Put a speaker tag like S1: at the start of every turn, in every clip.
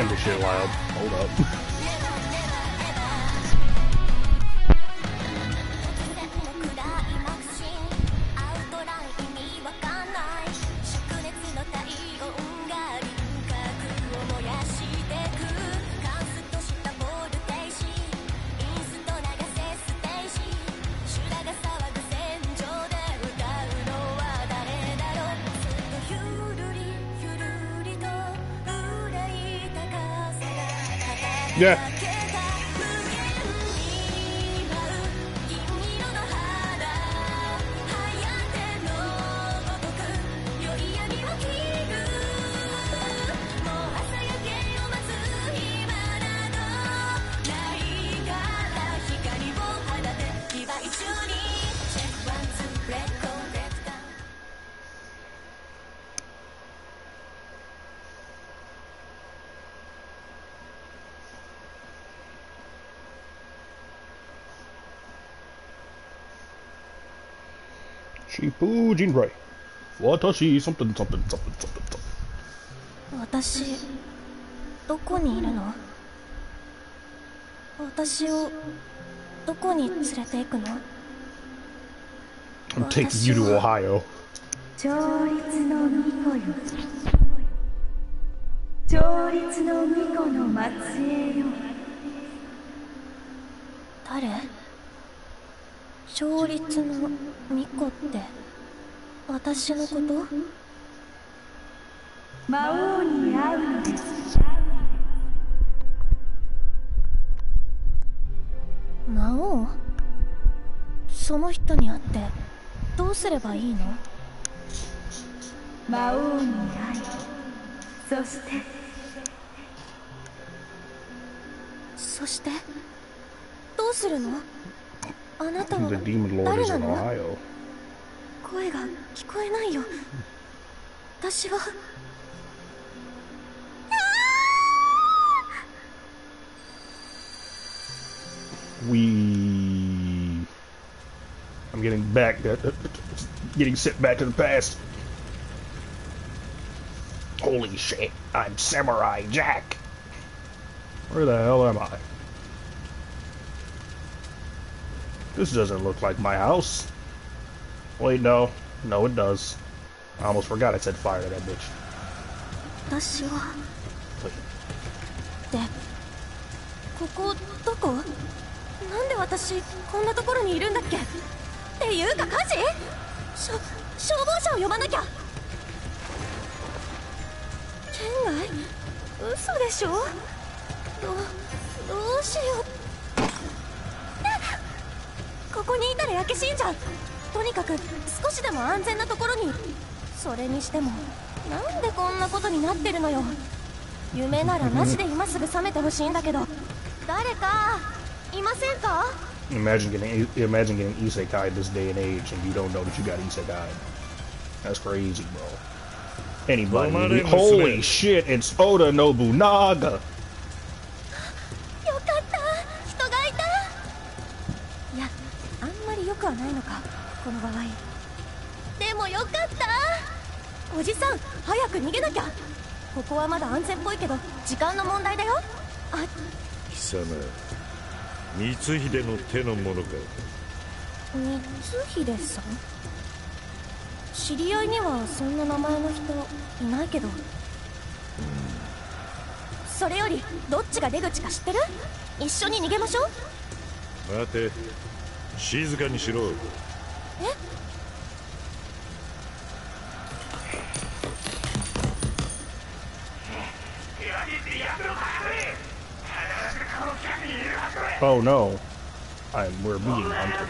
S1: damn, this shit loud. Hold up. Yeah. Shipu Jinrai. Watashi something something something something something.
S2: 私、どこにいるの？私をどこに連れて行くの？
S1: I'm taking you to Ohio.
S3: 調律の巫女よ。調律の巫女の末裔よ。
S2: 誰？調律の巫女って私のこと？
S3: 魔王に会うのです。
S2: 魔王？その人に会ってどうすればいいの？
S3: 魔王に会い、
S2: そしてどうするの？あなたは
S1: The Demon Lord
S2: 誰
S1: is
S2: な
S1: in
S2: の？
S1: Ohio.
S2: 声が聞こえないよ。私は
S1: I'm getting back, getting sent back to the past. Holy shit, I'm Samurai Jack. Where the hell am I? This doesn't look like my house. Wait, no. No, it does. I almost forgot I said fire to that bitch.
S2: 私は
S1: Wait.
S2: で、ここどこ？なんで私こんなところにいるんだっけ？っていうか火事？消防車を呼ばなきゃ。県外？嘘でしょ？どうしよう。ここにいたら焼け死んじゃう。とにかく少しでも安全なところに。それにしてもなんでこんなことになってるのよ。夢ならマジで今すぐ覚めてほしいんだけど。誰かいませんか？
S1: Imagine getting isekai this day and age and you don't know that you got isekai. That's crazy, bro. Anybody? Holy shit, it's Oda Nobunaga!
S2: よかった人がいた。いや、あんまり良くはないのかこの場合。でもよかった。おじさん早く逃げなきゃ。ここはまだ安全っぽいけど時間の問題だよ。
S4: 貴様、光秀の手の者か？
S2: 光秀さん？知り合いにはそんな名前の人いないけど。それよりどっちが出口か知ってる？一緒に逃げましょう。
S4: 待て、静かにしろ。
S2: え？
S1: Oh no, we're being hunted.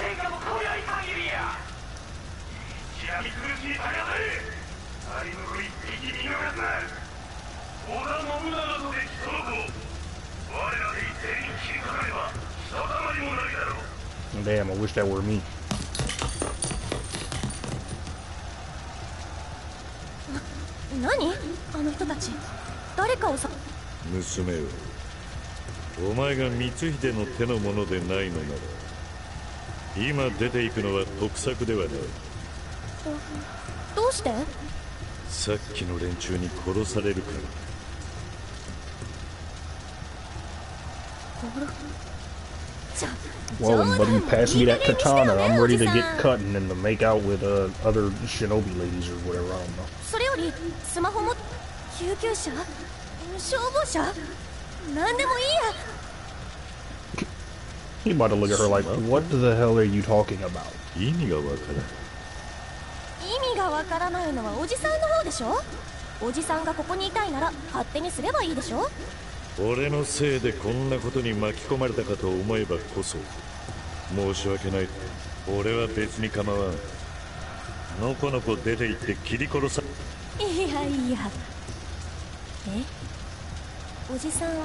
S1: Damn, I wish that were me.
S2: 何？あの人たち。誰かをさ。
S4: 娘よ、お前が光秀の手の者でないのなら、今出ていくのは得策ではない。
S2: どうして？
S4: さっきの連中に殺されるから。
S1: Well, but you pass me that katana, I'm ready to get cutting and to make out with other shinobi ladies or whatever, I don't know.
S2: それよりスマホも救急車消防車なんでもいいや
S1: He about to look at her like, what the hell are you talking about?
S4: 意味がわからん。
S2: 意味がわからないのはおじさんの方でしょ。おじさんがここにいたいなら勝手にすればいいでしょ。
S4: 俺のせいでこんなことに巻き込まれたかと思えばこそ申し訳ない。俺は別に構わん。のこのこ出て行って切り殺さ。
S2: いやいや。え、おじさん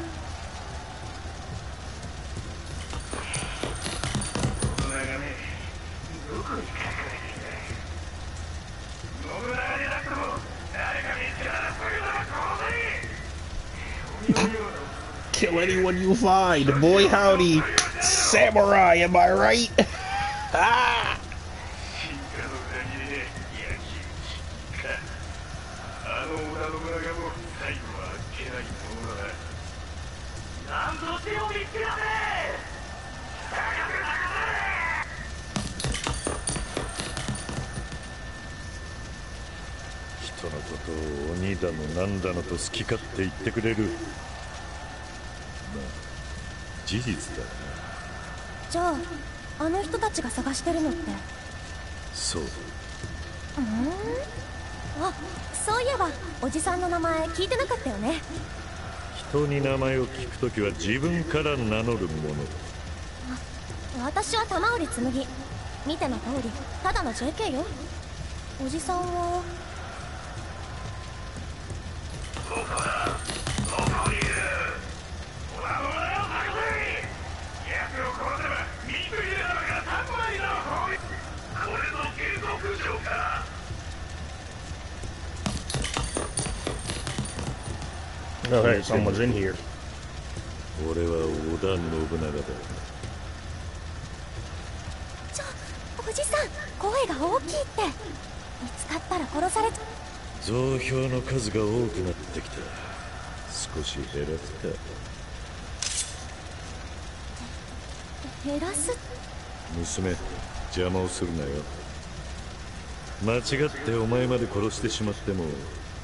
S1: Kill anyone you find, boy howdy, samurai, am I right? Ah!
S4: 人のことを鬼だのなんだのと好き勝手言ってくれる。事実だな。
S2: じゃああの人たちが探してるのって。
S4: そう
S2: あ、そういえばおじさんの名前聞いてなかったよね。
S4: 人に名前を聞くときは自分から名乗るもの。
S2: 私は玉織紬。見ての通りただの JK よ。おじさんは
S1: Oh, hey, someone's in here.
S4: 俺は織田信長だ。
S2: おじさん声が大きいって。見つかったら殺されちゃ。
S4: 増票の数が多くなってきた。少し減らすか。
S2: 減らす。
S4: 娘、邪魔をするなよ。間違ってお前まで殺してしまっても。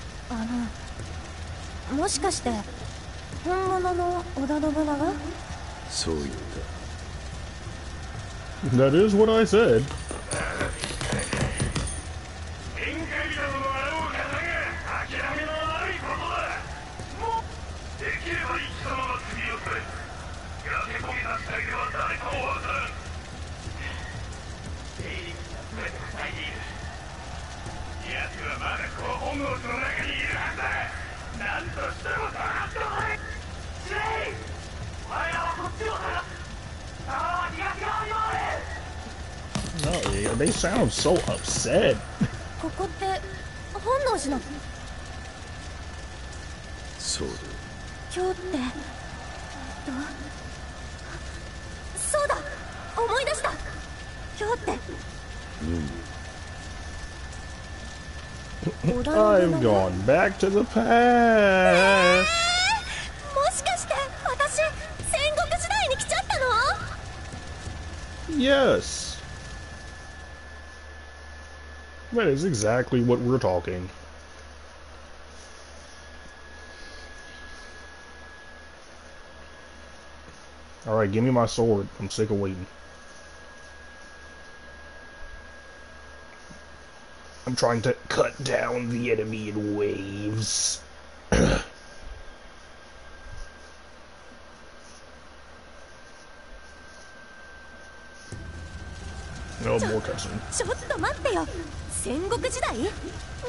S2: もしかして本物の織田信長？
S4: そう言った。
S1: That is what I said. No, they sound so upset.
S2: ここって本能寺の。
S4: そうだ。
S2: 今日ってそうだ、思い出した。今日って。
S1: I've gone back to the past.
S2: もしかして私戦国時代に来ちゃったの？
S1: Yes. That is exactly what we're talking. Alright, give me my sword. I'm sick of waiting. I'm trying to cut down the enemy in waves. No more cussing.
S2: ちょっと待ってよ。戦国時代？ないない。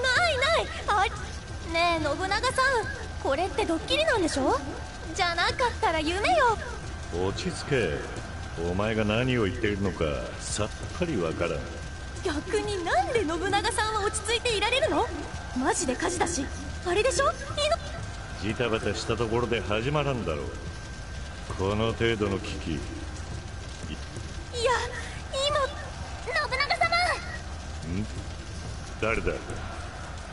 S2: ねえ信長さん、これってドッキリなんでしょ？じゃなかったら夢よ。
S4: 落ち着け。お前が何を言っているのかさっぱりわからん。
S2: 逆になんで信長さんは落ち着いていられるの？マジで火事だし、あれでしょ？
S4: ジタバタしたところで始まらんだろう。この程度の危機。いや、
S2: 今信長様。
S4: 誰だ？
S2: よか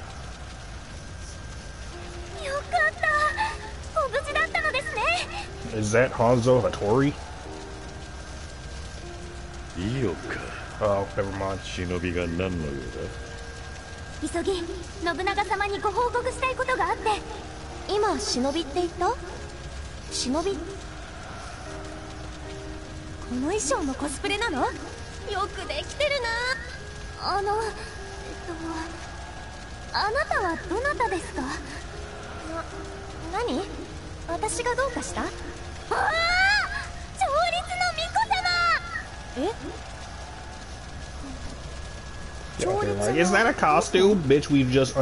S2: った、ご無事だったのですね。
S1: Is that Hanzo Hattori?
S4: いいよか。
S1: Oh, never mind.
S4: 忍びが何の用
S2: 急ぎ信長様にご報告したいことがあって。今忍びって言った？忍び？この衣装のコスプレなの？よくできてるな。あなたはどなたですか？何？私がどうかした？ああ、調律の巫女様。え？
S1: Yeah, they're like, is that a costume? Bitch, we've just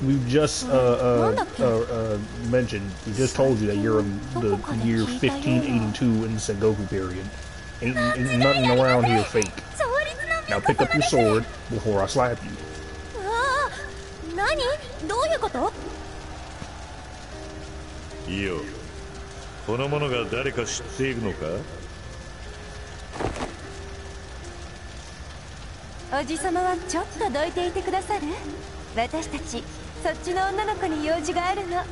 S1: mentioned, we just told you that you're in the year 1582 in the Sengoku period. Ain't nothing around here fake. Now pick up your sword before I slap you.
S2: 何？どういうこと？
S4: いいよ。この者が誰か知っているのか？
S2: おじさまはちょっとどいていてくださる？私たちそっちの女の子に用事があるの。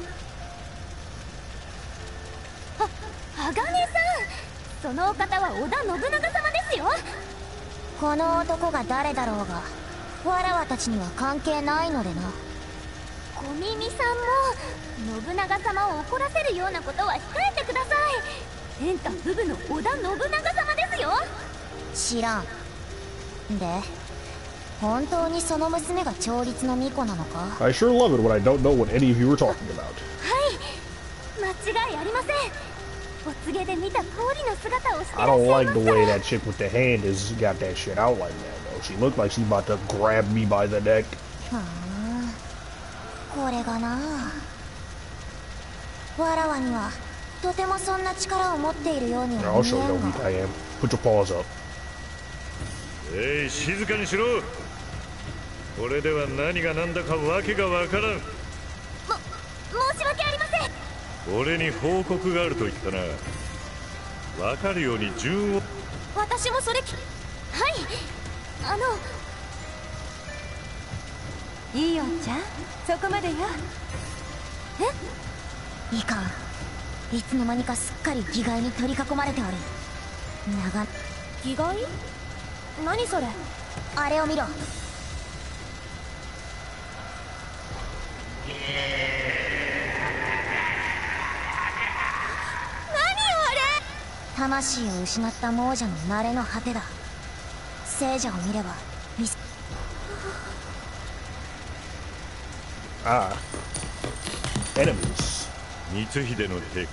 S2: 鋼さん、そのお方は織田信長様ですよ。この男が誰だろうがわらわたちには関係ないのでな。小耳さんも信長様を怒らせるようなことは控えてください。天下武武の織田信長様ですよ。知らん。で本当にその娘が調律の巫女なのか？
S1: I sure love it when I don't know what any of you are talking about.
S2: はい、間違いありません。お告げで見た通りの姿をしてらっしゃいました。
S1: I don't like the way that chick with the hand has got that shit out like that, though. She looked like she's about to grab me by the neck.
S2: これがな。わらわにはとてもそんな力を持っているようには見え
S1: I'll
S2: ん
S1: show you,
S2: が。
S1: Obita, I am. Put your paws up.
S4: 静かにしろ。これでは何が何だかわけがわからん。
S2: 申し訳ありません。
S4: 俺に報告があると言ったな。わかるように順を。
S2: 私もそれはい、いいよちゃん、そこまでよ。え？いかん。いつの間にかすっかり義骸に取り囲まれておる。義骸？何それ？あれを見ろ。魂を失った亡者の慣れの果てだ。聖者を見れば
S1: Ah. Enemies.
S4: 光秀の手。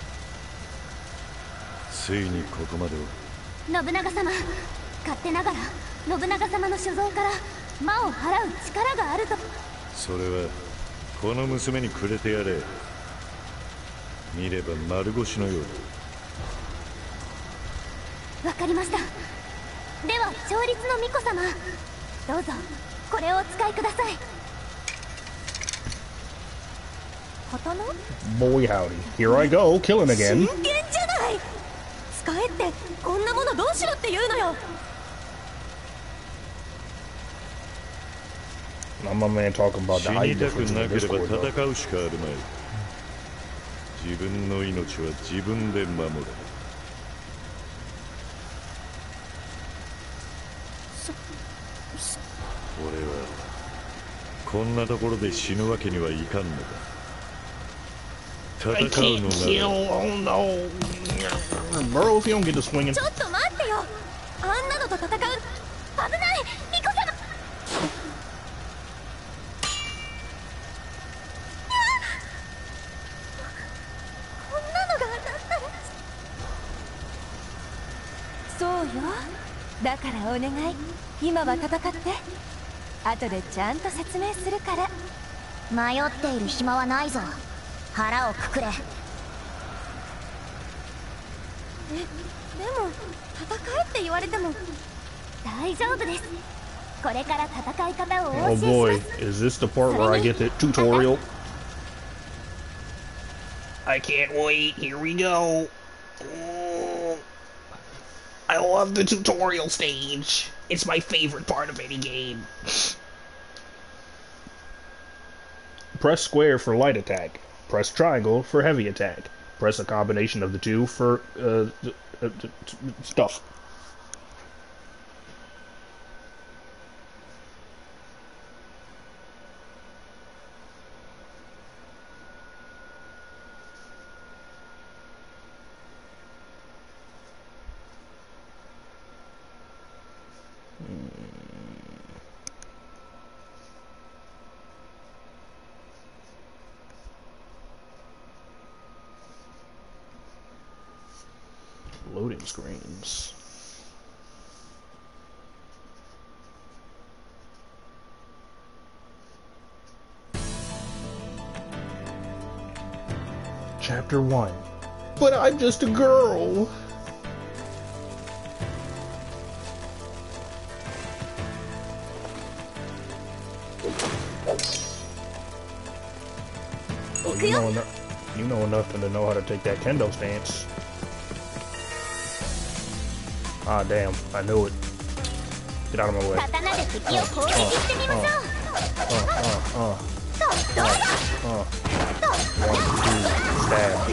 S4: ついにここまでを。
S2: 信長様、勝手ながら信長様の所蔵から魔を払う力があると。
S4: それはこの娘にくれてやれ。見れば丸腰のようだ。
S2: わかりました。では調律の巫女様、どうぞこれをお使いください。刀？
S1: Boy howdy. Here I go, killing
S2: 真
S1: again.
S2: 剣じゃない。使えってこんなものどうしろって言うのよ。
S1: I'm my man talking about
S4: 死
S1: the
S4: に
S1: height
S4: たく
S1: difference in
S4: な
S1: the
S4: ければ
S1: Discord, though.
S4: 戦うしかあるまい。自分の命は自分で守る。俺はこんなところで死ぬわけにはいかんのだ。戦う
S1: I
S4: の
S1: can't
S4: な
S1: kill.
S4: ら
S1: Oh no. Bro, if you don't get to swinging.
S2: ちょっと待ってよ。あんなのと戦う。危ない巫女様。こんなのが当たったら。そうよ。だからお願い、今は戦って。後でちゃんと説明するから。迷っている暇はないぞ。腹をくくれ。でも戦えって言われても大丈夫です。これから戦い方をお教
S1: Oh
S2: えし
S1: boy,
S2: ます。
S1: is this the part where I get the tutorial? I can't wait. Here we go. Oh, I love the tutorial stage. It's my favorite part of any game. Press square for light attack. Press triangle for heavy attack. press a combination of the two for stuff. Loading screens. Chapter 1. But I'm just a girl. Oh, you know enough to know how to take that kendo stance. Ah, damn. I knew it. Get out of my way. One, two, stab.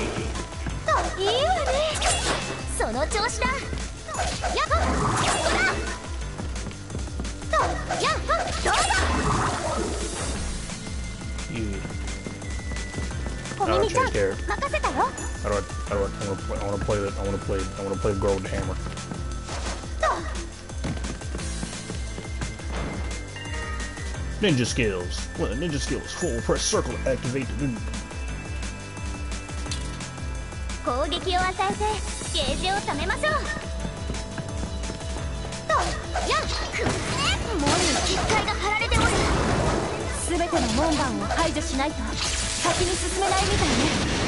S1: Yeah. Change character. I want to play the girl with the hammer. Ninja skills. Well, ninja skills full. Press circle to activate the new.
S2: 攻撃を与えてゲージを貯めましょう。と、やっ、門に結界が張られておる。すべての門番を排除しないと先に進めないみたいね。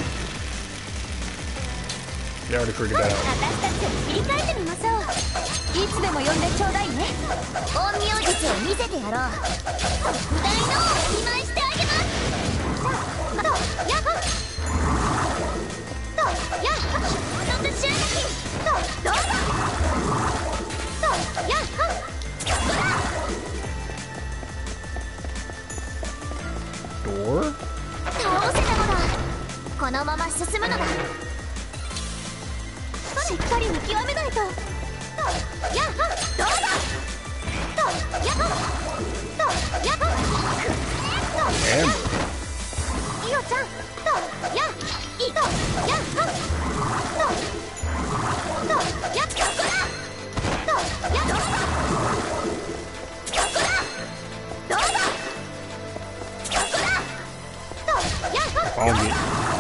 S1: They already figured that out.
S2: 私たちを切り替えてみましょう。いつでも呼んでちょうだいね。陰陽術を見せてやろう。大のお見舞いしてあげます。と、やっほ。と、やっほ。一つ襲撃。と、どうぞ。と、やっほ。
S1: Door?
S2: どうせなのだ。このまま進むのだ。しっかり見極めないと。と、やっほ。どうぞ。と、やっほ。と、やっほ。と、やっ。イオちゃん。と、やっ。いと、やっほ。と、やっ。ここだ。と、やっ。どうぞ。ここだ。どうぞ。ここだ。と、やっほ。
S1: Found it.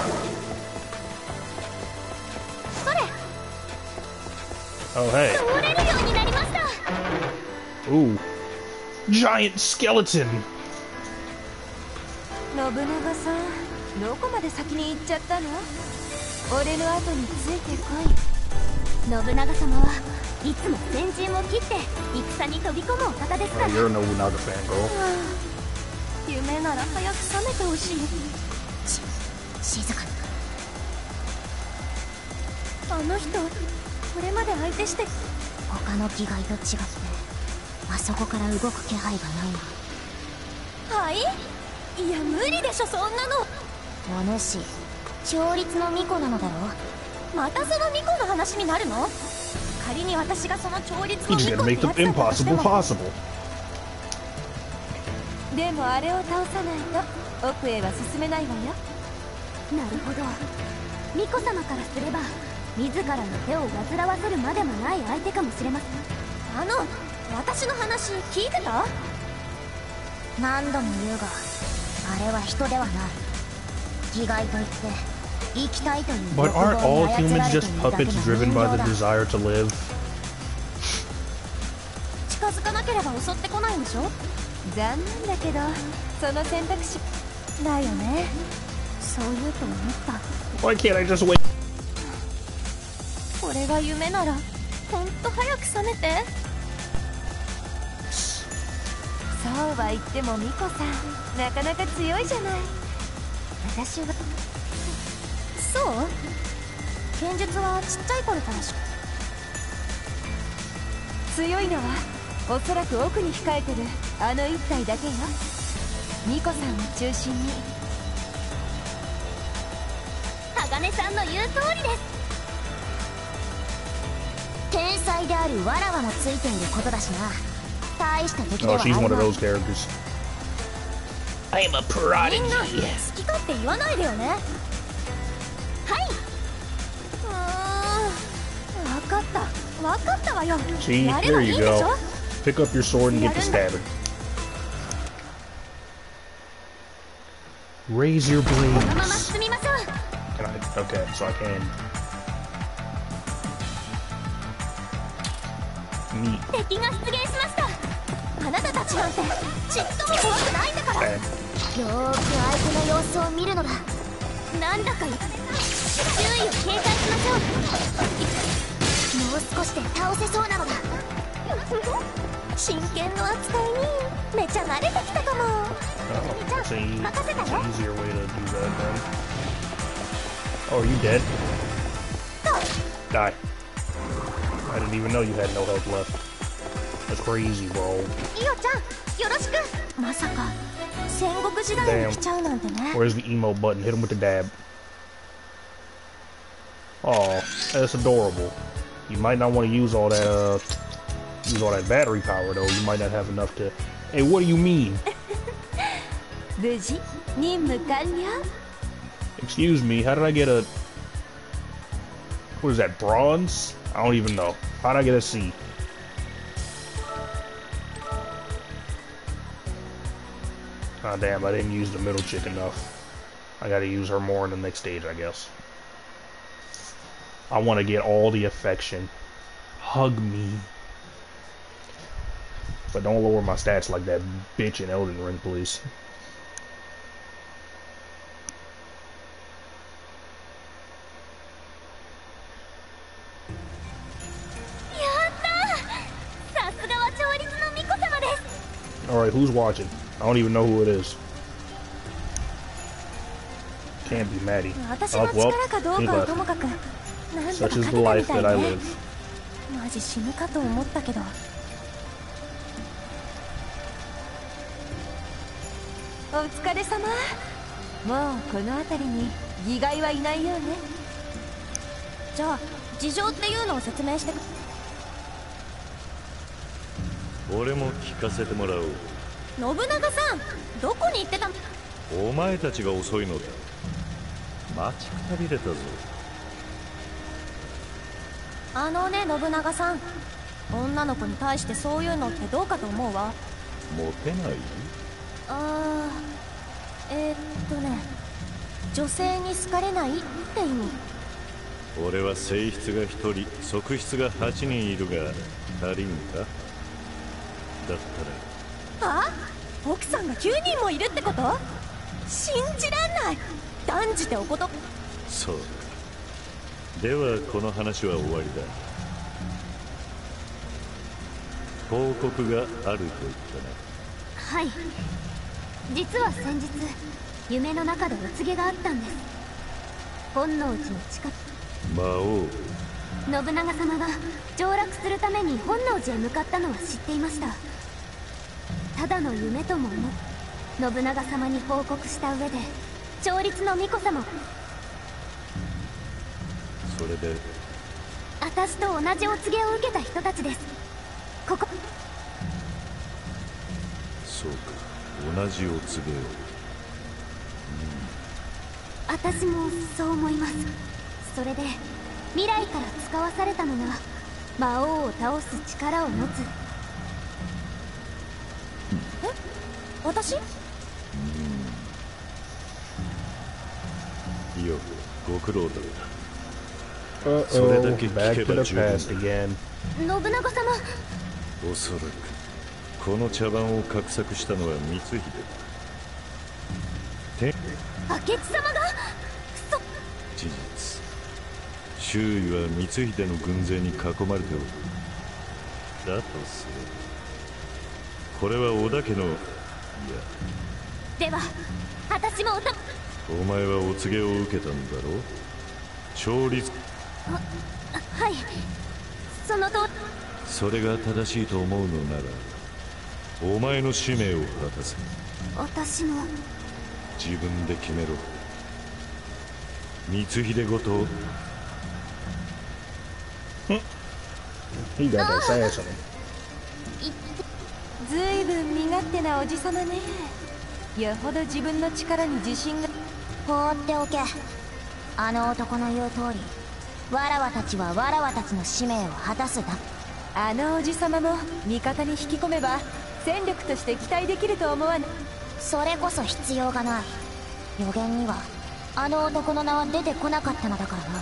S2: それ。
S1: Oh, hey.
S2: 通れるようになりました。
S1: Ooh. Giant skeleton!
S3: 信長さん、どこまで先に行っちゃったの？俺の後についてこい。
S2: 信長様はいつも先陣を切って戦に飛び込むお方ですから。
S1: Oh, you're a Nobunaga fan, girl.
S2: 夢なら早く覚めてほしい。静かに。あの人これまで相手して他の気概と違ってあそこから動く気配がない。はい？いや無理でしょそんなの。お主調律の巫女なのだろう。またその巫女の話になるの？仮に私がその調律の
S1: He's
S2: 巫
S1: gonna
S2: 女
S1: make
S2: に
S1: the
S2: なったとして
S1: impossible
S2: も
S1: possible.
S3: でもあれを倒さないと奥へは進めないわよ。
S2: なるほど。巫女様からすれば自らの手を煩わせるまでもない相手かもしれません。私の話聞いてた？何度も言うがあれは人ではない。気概といって生きたいという
S1: But
S2: 欲
S1: aren't
S2: 望
S1: all
S2: に操
S1: humans
S2: られてい
S1: just
S2: るだけ
S1: puppets
S2: の
S1: driven
S2: 人
S1: by
S2: 形
S1: the
S2: だ。
S1: desire to live?
S2: 近づかなければ襲ってこないんでしょ？
S3: 残念だけどその選択肢
S2: だよね。そう言うと思った。
S1: Why can't I just wait?
S2: これが夢ならほんと早く覚めて。
S3: そうは言ってもミコさんなかなか強いじゃない。私は
S2: そう？剣術はちっちゃい頃から
S3: 強いのはおそらく奥に控えてるあの一体だけよ。ミコさんを中心に。
S2: 鋼茜さんの言う通りです。天才であるわらわもついていることだしな。大した敵では
S1: Oh,
S2: あり
S1: she's
S2: ま
S1: one of
S2: せん。
S1: those characters. I'm a
S2: みんな
S1: prodigy.
S2: 好き勝手言わないでよね。はい。分かったわよ。
S1: See,
S2: やれば
S1: there
S2: いい
S1: you
S2: んでしょ。
S1: go. Pick up your sword and get to stabbing. Raise your
S2: このまま
S1: blades.
S2: 進みましょう。
S1: Can I? Okay, so I can. Neat.
S2: 敵が出現しました。あなたたちなんてちっとも怖くないんだから。
S1: Okay.
S2: よーく相手の様子を見るのだ。なんだか周囲を警戒しましょう。もう少しで倒せそうなのだ。真剣の扱いにめちゃ慣れてきたかも。
S1: Oh, see, it's an easier way to do that then. Oh, are you dead? Die. I didn't even know you had no health left. That's crazy, bro.
S2: イオちゃん、よろしく。まさか戦国時代に来ちゃうなんてね。
S1: Where's the emo button? Hit him with the dab. Oh, that's adorable. You might not want to use all that battery power though. You might not have enough to. Hey, what do you mean?
S3: 無事任務完了。
S1: Excuse me. How did I get a? What is that? Bronze? I don't even know. How did I get a C? Ah, damn! I didn't use the middle chick enough. I gotta use her more in the next stage, I guess. I want to get all the affection. Hug me. But don't lower my stats like that bitch in Elden Ring, please.
S2: やったー。さすがは調律の巫女様です。
S1: Alright, who's watching? I don't even know who it is. Can't be Maddie.
S2: 私の力かどうかはともかく、なんとか
S1: Such
S2: 勝
S1: is
S2: て
S1: the
S2: た
S1: life
S2: みたい
S1: that I
S2: ね。
S1: live.
S2: マジ死ぬかと思ったけど。
S3: お疲れ様。もうこの辺りに義骸はいないようね。
S2: じゃあ事情っていうのを説明してく。
S4: 俺も聞かせてもらおう。
S2: 信長さん、どこに行ってたの？
S4: お前たちが遅いのだ。待ちくたびれたぞ。
S2: あのね、信長さん、女の子に対してそういうのってどうかと思うわ。
S4: モテない？
S2: あー、女性に好かれないって意味。
S4: 俺は正室が1人、側室が8人いるが足りんか？だったら。
S2: はあ？奥さんが9人もいるってこと？信じらんない。断じておこと。
S4: そうか。ではこの話は終わりだ。報告があると言ったな。
S2: はい。実は先日、夢の中でお告げがあったんです。本能寺の近く。
S4: 魔王。
S2: 信長様が上洛するために本能寺へ向かったのは知っていました。ただの夢とも思う。信長様に報告した上で、調律の巫女様。
S4: それで
S2: 私と同じお告げを受けた人たちです。ここ。
S4: そうか、同じお告げを。
S2: 私もそう思います。それで未来から使わされたのが魔王を倒す力を持つ。え？私？
S4: いいよ、ご苦労だった。それだ
S1: Uh-oh,
S4: け
S1: back
S4: 聞け
S1: to
S4: ば
S1: the
S4: 十分
S1: past
S4: だ。
S1: again.
S2: 信長様。
S4: おそらくこの茶番を画策したのは光秀だ。
S2: 明智様が？くそ。
S4: 事実、周囲は光秀の軍勢に囲まれておる。だとすればこれは織田家の、いや、
S2: では私も
S4: お前はお告げを受けたんだろう。調律。
S2: はい、そのと。
S4: それが正しいと思うのならお前の使命を果たせ。
S2: 私の。
S4: 自分で決めろ。 光秀ごと
S1: He got that sass on him.
S3: ずいぶん身勝手なおじさまね。よほど自分の力に自信が。
S2: 放っておけ。あの男の言う通り、わらわたちはわらわたちの使命を果たすだ。
S3: あのおじさまも味方に引き込めば戦力として期待できると思わぬ。
S2: それこそ必要がない。予言にはあの男の名は出てこなかったのだからな。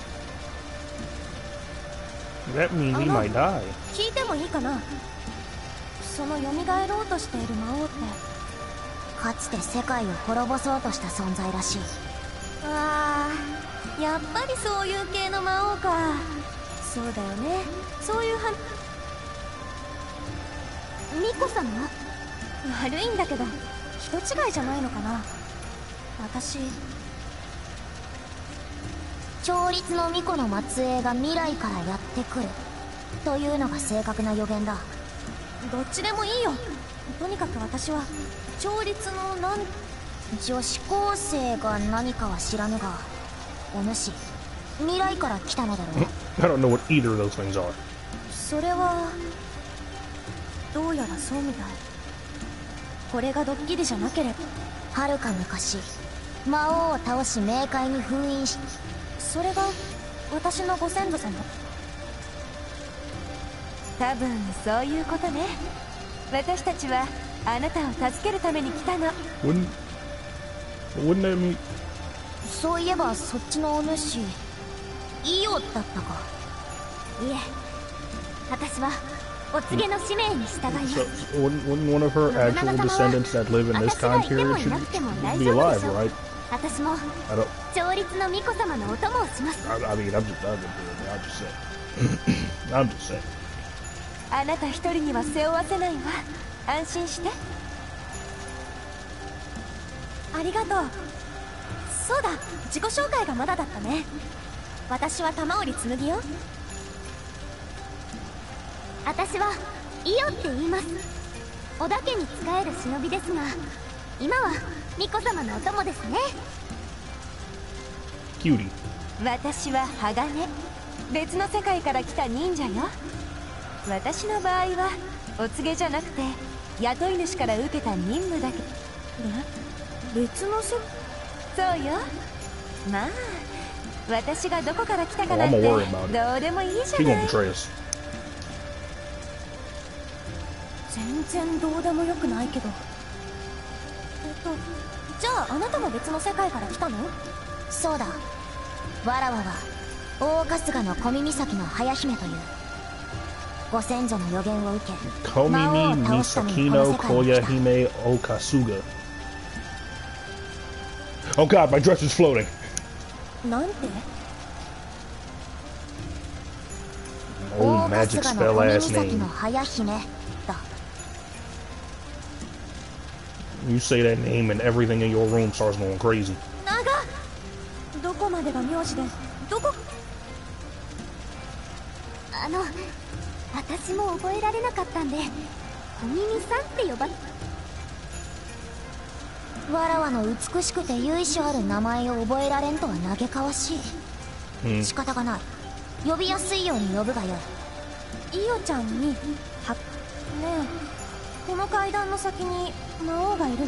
S1: That means he might die.
S2: 聞いてもいいかな。その蘇ろうとしている魔王って、かつて世界を滅ぼそうとした存在らしい。ああ、やっぱりそういう系の魔王か。そうだよね。そういうミコ様？悪いんだけど人違いじゃないのかな。私、調律の巫女の末裔が未来からやってくるというのが正確な予言だ。どっちでもいいよ。とにかく私は調律の女子高生が何かは知らぬが、お主未来から来たのだろう。
S1: I don't know what either of those things are.
S2: それはどうやらそうみたい。これがドッキリじゃなければ、はるか昔魔王を倒し冥界に封印し、それが私のご先祖様。
S3: 多分そういうことね。私たちはあなたを助けるために来たの。
S1: Wouldn't that mean?
S2: そういえばそっちのお主イオだったか。いえ、私はお告げの使命に従います。
S1: So wouldn't one of her actual descendants that live in this time period should be alive, right?
S2: 私も
S1: I don't.
S2: 調律の巫女様のお供をします。
S1: I mean, I'm just saying. I'm just saying.
S3: あなた一人には背負わせないわ。安心して。
S2: ありがとう。そうだ、自己紹介がまだだったね。私は玉織紬よ。私はイオって言います。織田家に仕える忍びですが、今は巫女様のお供ですね。
S1: Cutie.
S3: 私は鋼。別の世界から来た忍者よ。私の場合はお告げじゃなくて雇い主から受けた任務だけ。別の世界？そうよ。まあ私がどこから来たかなんてどうでもいいじゃ
S1: She
S3: な
S1: gonna
S3: い。
S1: betray us.
S2: 全然どうでもよくないけど。じゃああなたも別の世界から来たの？そうだ。わらわは大春日の小耳岬の早姫というご先祖の予言を受け、
S1: Komimi Misakino Koyahime Okasuga. Oh god, my dress is floating.
S2: なんて？
S1: Oh, magic spell ass
S2: 大春日
S1: name.
S2: の早姫だ。
S1: You say that name and everything in your room starts going crazy.
S2: どこまでが名字で、どこ？私も覚えられなかったんで、小耳さんって呼ば。わらわの美しくて由緒ある名前を覚えられんとは嘆かわしい。仕方がない。呼びやすいように呼ぶがよい。イオちゃんに、ねえ、この階段の先に魔王がいるの？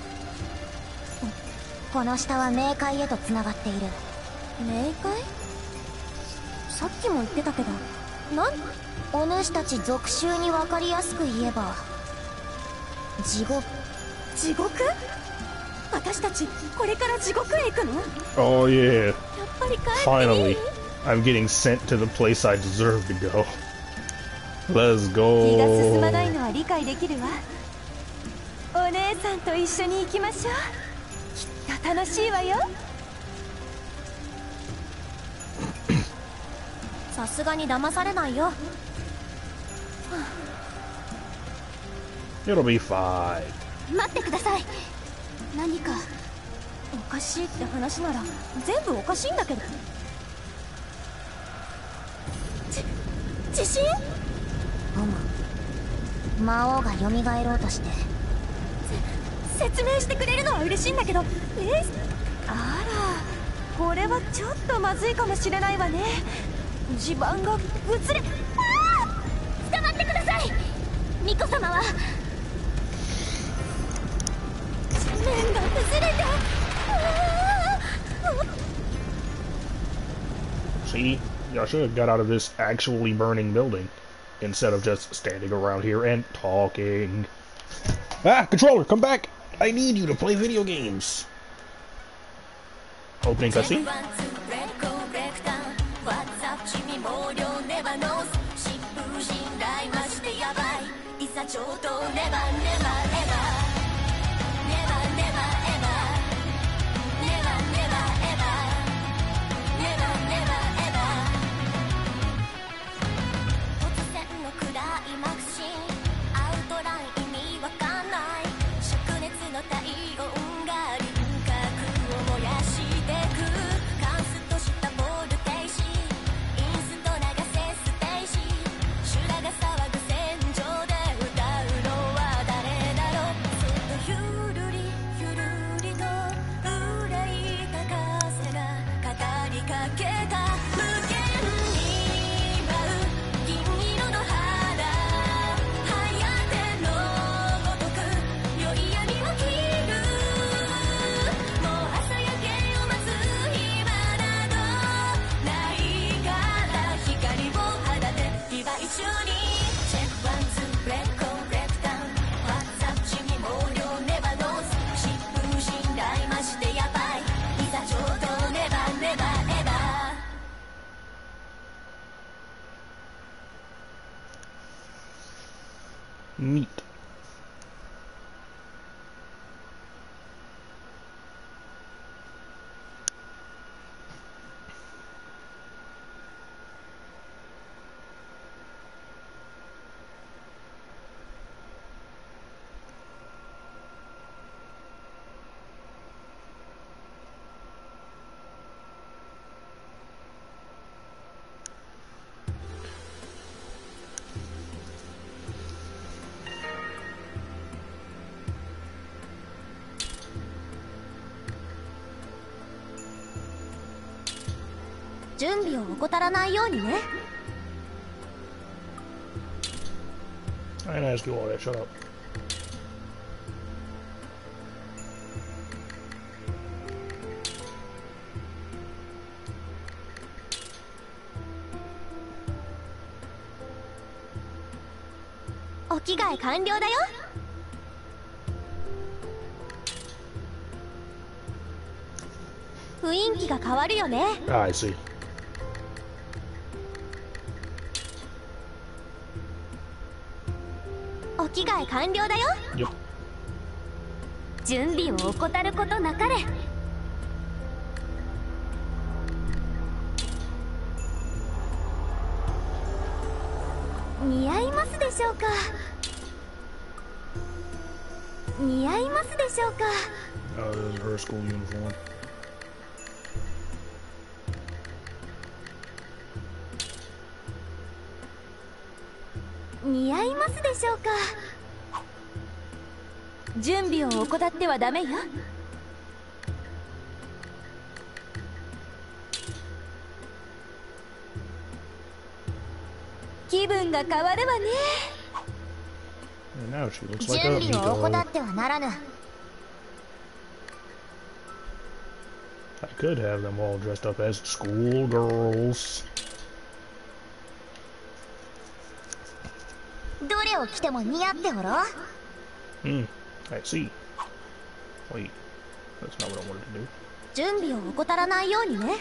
S2: この下は冥界へとつながっている。冥界？さっきも言ってたけど、お主たち属州に分かりやすく言えば地獄。地獄？私たちこれから地獄へ行くの？
S1: Oh yeah.
S2: やっぱり帰っていい？
S1: Finally, I'm getting sent to the place I deserve to go. Let's
S3: 気が進ま
S1: go.
S3: ないのは理解できるわ。お姉さんと一緒に行きましょう。きっと楽しいわよ。
S2: さすがに騙されないよ。
S1: It'll be fine.
S2: 待ってください。何かおかしいって話なら全部おかしいんだけど。地震？魔王が蘇ろうとして。説明してくれるのは嬉しいんだけど、あら、
S3: これはちょっとまずいかもしれないわね。地盤が崩れ。
S2: 捕まってください。ミコ様は地面が崩れて。
S1: See, y'all should have got out of this actually burning building instead of just standing around here and talking. Ah, controller, come back! I need you to play video games. Opening cutscene. Neat.
S2: I
S1: didn't ask you all that, shut up. see. Yep.
S2: 準備を怠ることなかれ。似合いますでしょうか。似合いますでしょうか。
S1: This is her school uniform.
S2: 似合いますでしょうか。
S3: 準備を怠ってはダメよ。気分が変わるわね。
S1: And now she looks like a
S2: 準備を怠ってはならぬ。
S1: I could have them all dressed up as schoolgirls.
S2: どれを着ても似合っておろう。
S1: I see. Wait, that's not what I wanted to do.
S2: 準備を怠らないようにね。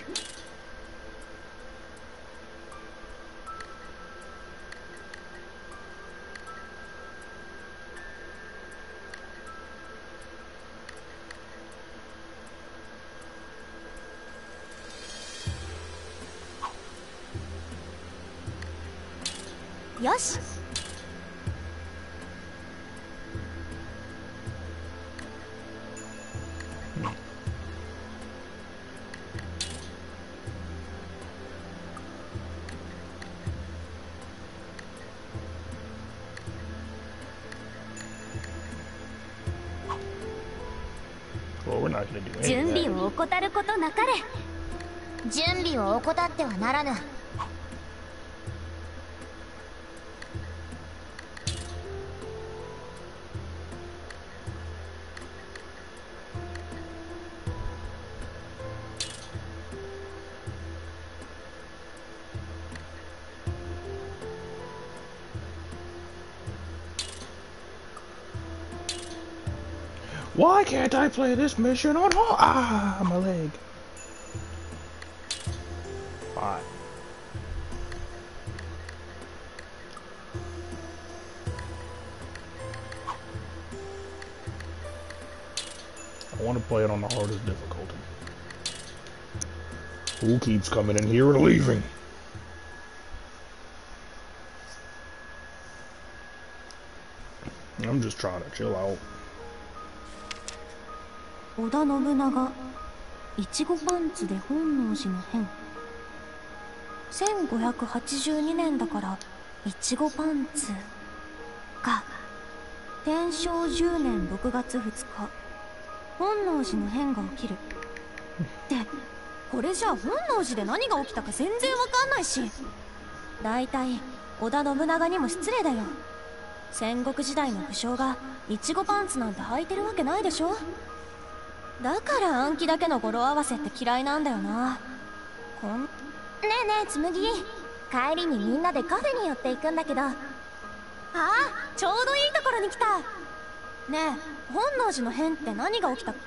S2: よし。
S1: Well, we're not gonna do
S2: 準
S1: any of
S2: 備
S1: that.
S2: を怠ることなかれ。 準備を怠ってはならぬ。
S1: Why can't I play this mission on hard? Ah, my leg. Fine. I want to play it on the hardest difficulty. Who keeps coming in here and leaving? I'm just trying to chill out.
S2: 織田信長、いちごパンツで本能寺の変。1582年だからいちごパンツか。天正10年6月2日、本能寺の変が起きる。ってこれじゃあ本能寺で何が起きたか全然わかんないし、だいたい織田信長にも失礼だよ。戦国時代の武将がいちごパンツなんて履いてるわけないでしょ。だから暗記だけの語呂合わせって嫌いなんだよな。ねえねえ紬、帰りにみんなでカフェに寄っていくんだけど。ああ、ちょうどいいところに来た。ねえ、本能寺の変って何が起きた？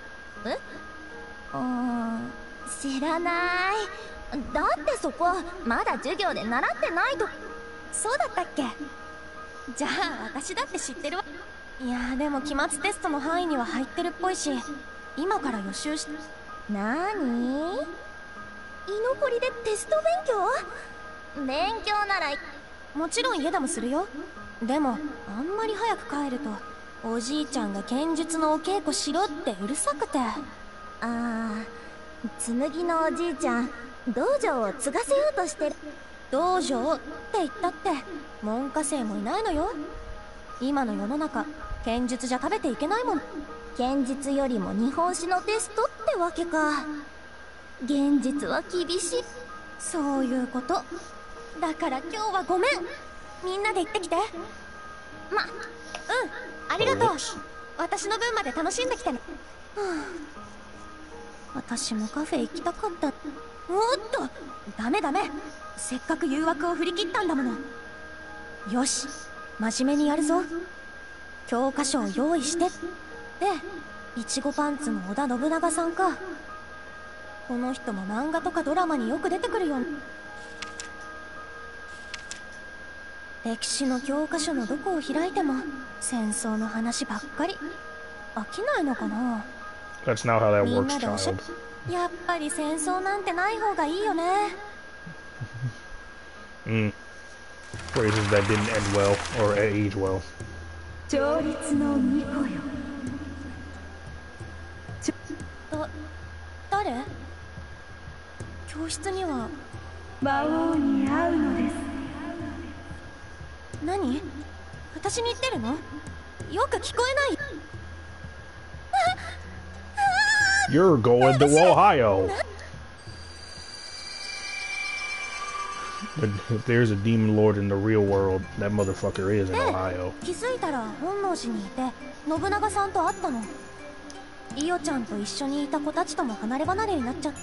S2: 知らない。だってそこまだ授業で習ってないと。そうだったっけ？じゃあ私だって知ってるわ。いやでも期末テストの範囲には入ってるっぽいし、今から予習し。なーに？居残りでテスト勉強ならもちろん家でもするよ。でもあんまり早く帰るとおじいちゃんが剣術のお稽古しろってうるさくて。紬のおじいちゃん道場を継がせようとしてる。道場って言ったって門下生もいないのよ。今の世の中剣術じゃ食べていけないもん。剣術よりも日本史のテストってわけか。現実は厳しい。そういうこと。だから今日はごめん。みんなで行ってきて。ありがとう。私の分まで楽しんできてね。私もカフェ行きたかった。おっと、ダメ。せっかく誘惑を振り切ったんだもの。よし、真面目にやるぞ。教科書を用意して。で、いちごパンツの織田信長さんか。この人も漫画とかドラマによく出てくるよ。歴史の教科書のどこを開いても戦争の話ばっかり。飽きないのかな。
S1: That's not how that
S2: みん
S1: works,
S2: なでおしゃ
S1: child.
S2: やっぱり戦争なんてない方がいいよね。
S1: Phrases that didn't end well or age well.
S3: 調律の巫女よ。
S2: 誰？教室には
S3: 魔王に会うのです。
S2: 何？私に言ってるの？よく聞こえない。
S1: You're going to Ohio. If there's a demon lord in the real world, that motherfucker is in Ohio.
S2: 気づいたら本能寺にいて信長さんと会ったの。イオちゃんと一緒にいた子たちとも離れ離れになっちゃった。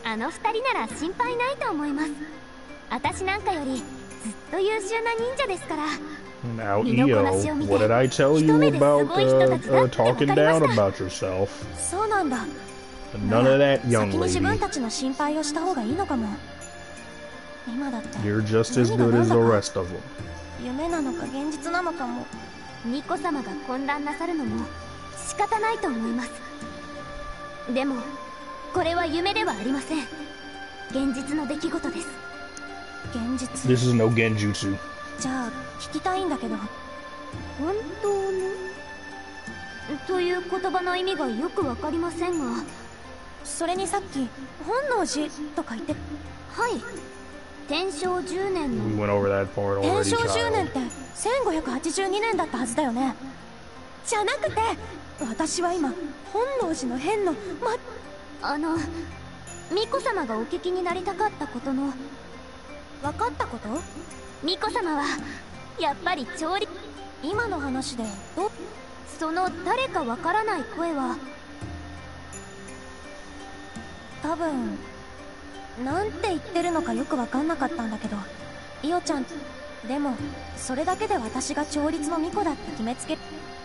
S2: あの二人なら心配ないと思います。私なんかよりずっと優秀な忍者ですから。
S1: Now, Io, what did I tell you about talking down about yourself?
S2: そうなんだ。
S1: None of that, young
S2: 先に自分
S1: lady.
S2: たちの心配をした方がいいのかも。今だって
S1: You're just as good as the rest of them.
S2: 夢なのか現実なのかも。
S5: 巫女様が混乱なさるのも仕方ないと思います。でもこれは夢ではありません。現実の出来事です。
S2: 現実。
S1: This is no genjutsu.
S2: じゃあ聞きたいんだけど、
S5: 本当のという言葉の意味がよくわかりませんが。
S2: それにさっき本能寺とか言って。
S5: はい、天正10年
S1: We
S5: の
S1: went over that part
S2: 天
S1: already,
S2: 正10年っ
S1: child.
S2: て1582年だったはずだよね。じゃなくて私は今本能寺の変の
S5: 巫女様がお聞きになりたかったことの
S2: 分かったこと？
S5: 巫女様はやっぱり調理、
S2: 今の話で
S5: その誰かわからない声は
S2: 多分なんて言ってるのかよく分かんなかったんだけど、イオちゃん、でもそれだけで私が調律の巫女だって決めつけ。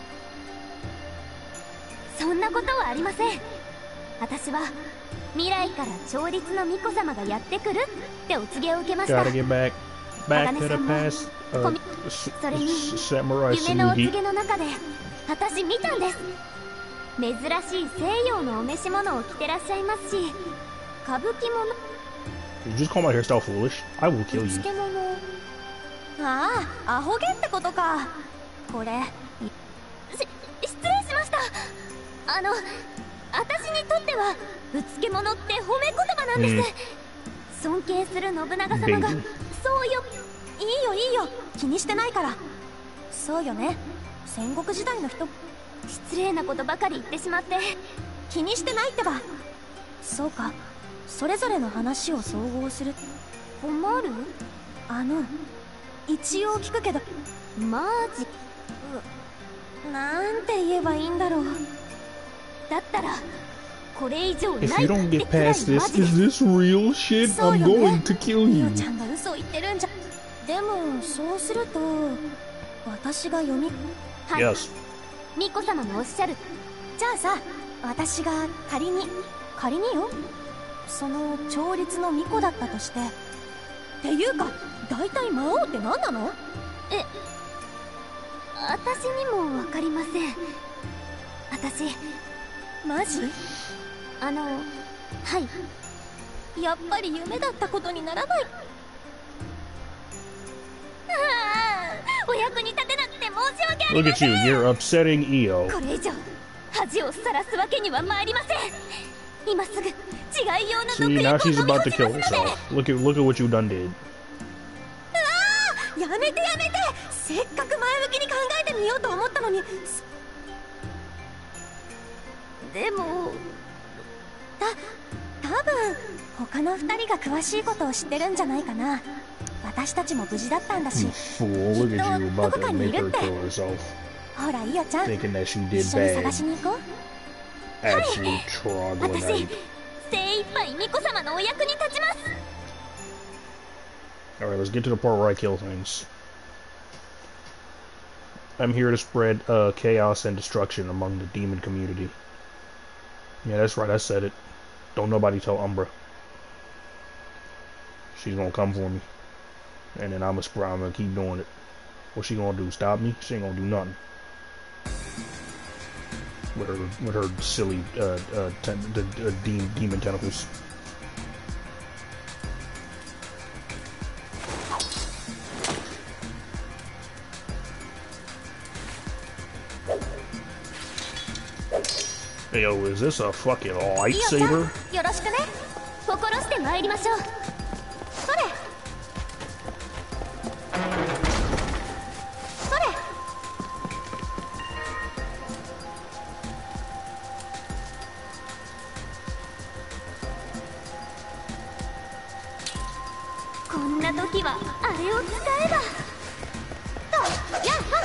S5: そんなことはありません。私は未来から調律の巫女様がやってくるってお告げを受けました。
S1: Gotta get back to the past.
S5: それに
S1: Samurai
S5: 夢のお告
S1: Tsurugi.
S5: げの中で私見たんです。珍しい西洋のお召し物を着てらっしゃいますし、歌舞伎もの。
S1: You just call my hairstyle foolish? I will kill you.
S2: 漬物。ああ、アホ毛ってことか。これ
S5: 失礼しました。私にとってはうつけ者って褒め言葉なんです、尊敬する信長様がそうよ。
S2: いいよいいよ、気にしてないから。そうよね、戦国時代の人。
S5: 失礼なことばかり言ってしまって。
S2: 気にしてないってば。そうか、それぞれの話を総合する。
S5: 困る？
S2: 一応聞くけど。
S5: マジ？
S2: なんて言えばいいんだろう。
S5: だったらこれ以上ない
S1: If you don't get past this, is this real shit?
S2: そう
S1: I'm
S2: よね、
S1: going to kill
S2: イ
S1: you.
S2: オちゃんが嘘を言ってるんじゃ。でもそうすると私が読み、
S5: はい、
S1: Yes.
S5: 巫女様のおっしゃる。
S2: じゃあさ、私が仮によ、その調律の巫女だったとして、っていうか大体魔王って何なの？
S5: 私にもわかりません。私
S2: マジ？
S5: はい
S2: やっぱり夢だったことにならない。
S5: お役に立てなくて申し訳あり
S1: Look
S5: ま
S1: at
S5: せ
S1: you.
S5: ん。
S1: You're upsetting Io.
S5: これ以上恥をさらすわけには参りません。今すぐ違い用の
S1: See,
S5: 毒
S1: now
S5: 薬を
S1: she's
S5: 飲み
S1: about
S5: 干
S1: to
S5: し
S1: kill
S5: ますので。
S1: herself. Look at what you done did.
S2: やめてやめて、せっかく前向きに考えてみようと思ったのに。
S5: でも
S2: 多分他の2人が詳しいことを知ってるんじゃないかな。私たちも無事だったんだし。
S1: You fool. Look at you about to make her kill herself.
S2: ほらイオちゃん、
S1: Thinking that she
S2: 一
S1: did
S2: 緒に探
S1: bad.
S2: しに行こう。
S1: Absolute
S5: 私
S1: troglodyte.
S5: 精一杯巫女様のお役に立ちます。
S1: Alright, let's get to the part where I kill things. I'm here to spread chaos and destruction among the demon community. Yeah, that's right, I said it. Don't nobody tell Umbra. She's gonna come for me. And then I'm gonna keep doing it. What's she gonna do? Stop me? She ain't gonna do nothing. With her silly demon tentacles. Yo, is this a fucking
S5: イオちゃん、
S1: lightsaber?
S5: よろしくね。心して参りましょう。それそれ。こんな時はあれを使えば。とやっは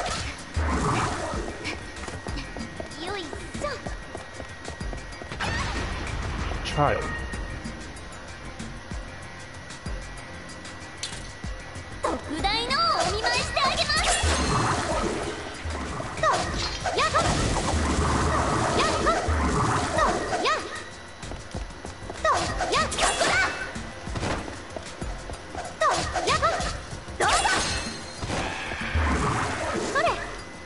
S5: っ。よいしょ。
S1: Child.
S5: 特大のお見舞いしてあげます。とやっはっやっはっとやっとやっここだとやっはっどうだそれ。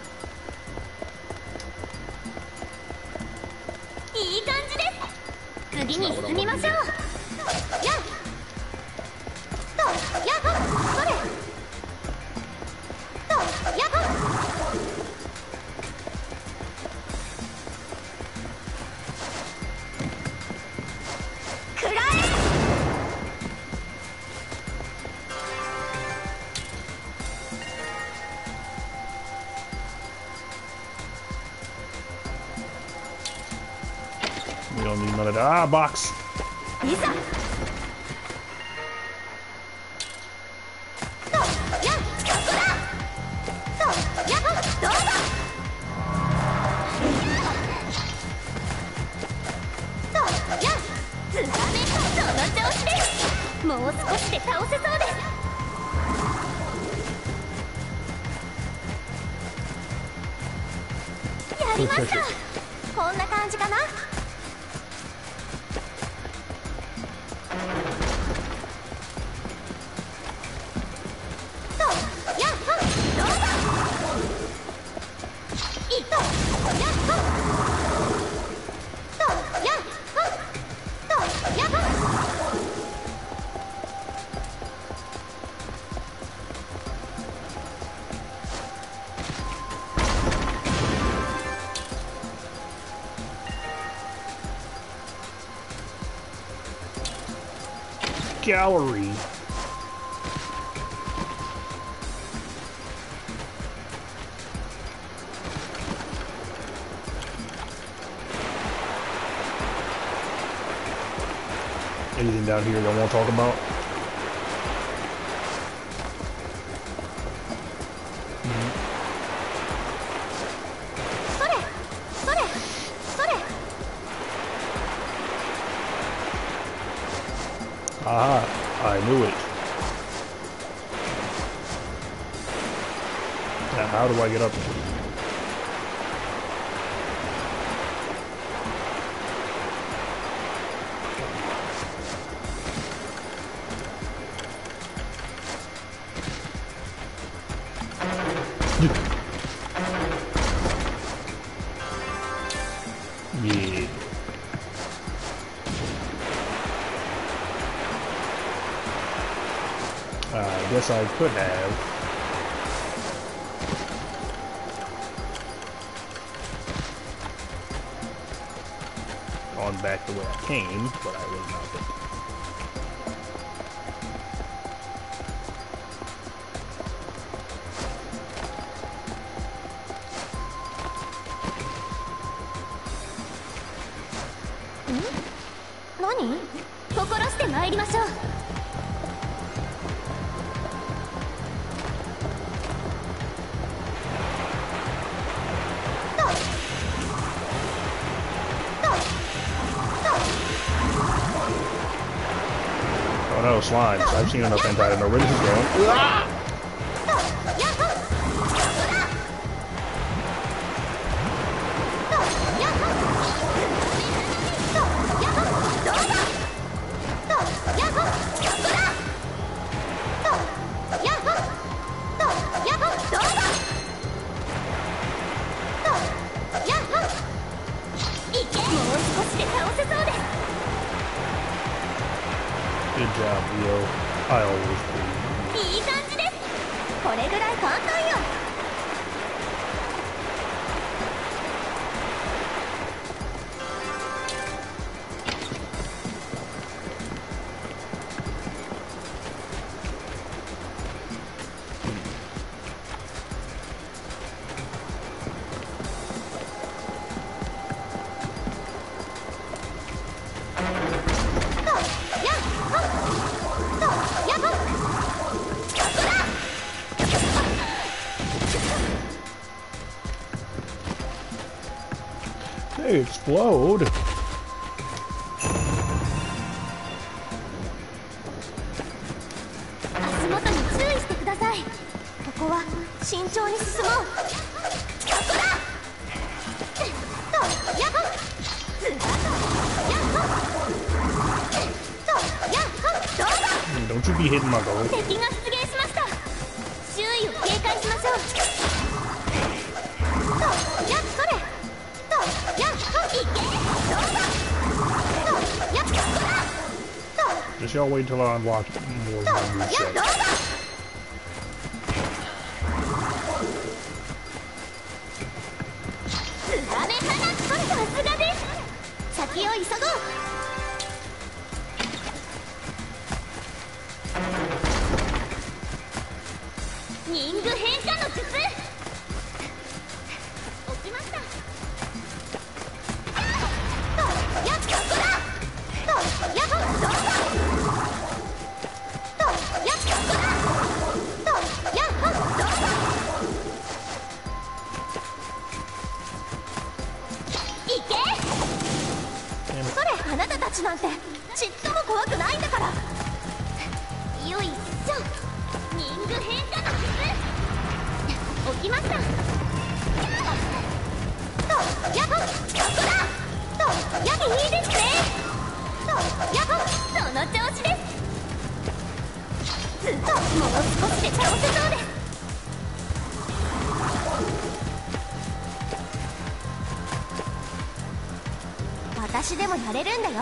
S5: いい感じです。次に進みましょう。やっとやっはっそれとやっはっ。くらえ。
S1: We don't need none of that. Ah, box.
S2: いざとやっここだとやっどうだとやっつばめその調子です。もう少しで倒せそうです。やりました。こんな感じかな。とやっどうだいっとやっとやっとやっ
S1: Gallery. Anything down here y'all want to talk about? Aha, I knew it. Now, how do I get up there? Yeah. I guess I could have. Gone back the way I came, but I will not.
S2: Nani? 心して参りましょう。
S1: Oh no, slimes. I've seen enough hentai to know where this is going. Ah! Good job, Leo. I always do.
S2: いい感じです。これぐらい簡単よ。
S1: They explode.
S2: 足元に注意してください。ここは慎重に進もう。ここだ。とやっほ。ズバッやっほ。とやっほ。どうだ。
S1: Don't you be hitting my goal.
S2: 敵が出現しました。周囲を警戒しましょう。とやっそれ。とやっほ。いけ。どうだ。とやっここだ。
S1: Just y'all wait till I unlock more of my new set. 先を急ごう。ニング変化の術。落ちました。とやっここだ。とやっ
S5: しょう。リング変化の術起きました。とやっほ、ここだ。とやっほ、いいですね。とやっほ、その調子です。もう少しで倒せそうです。
S2: 私でもやれるんだよ。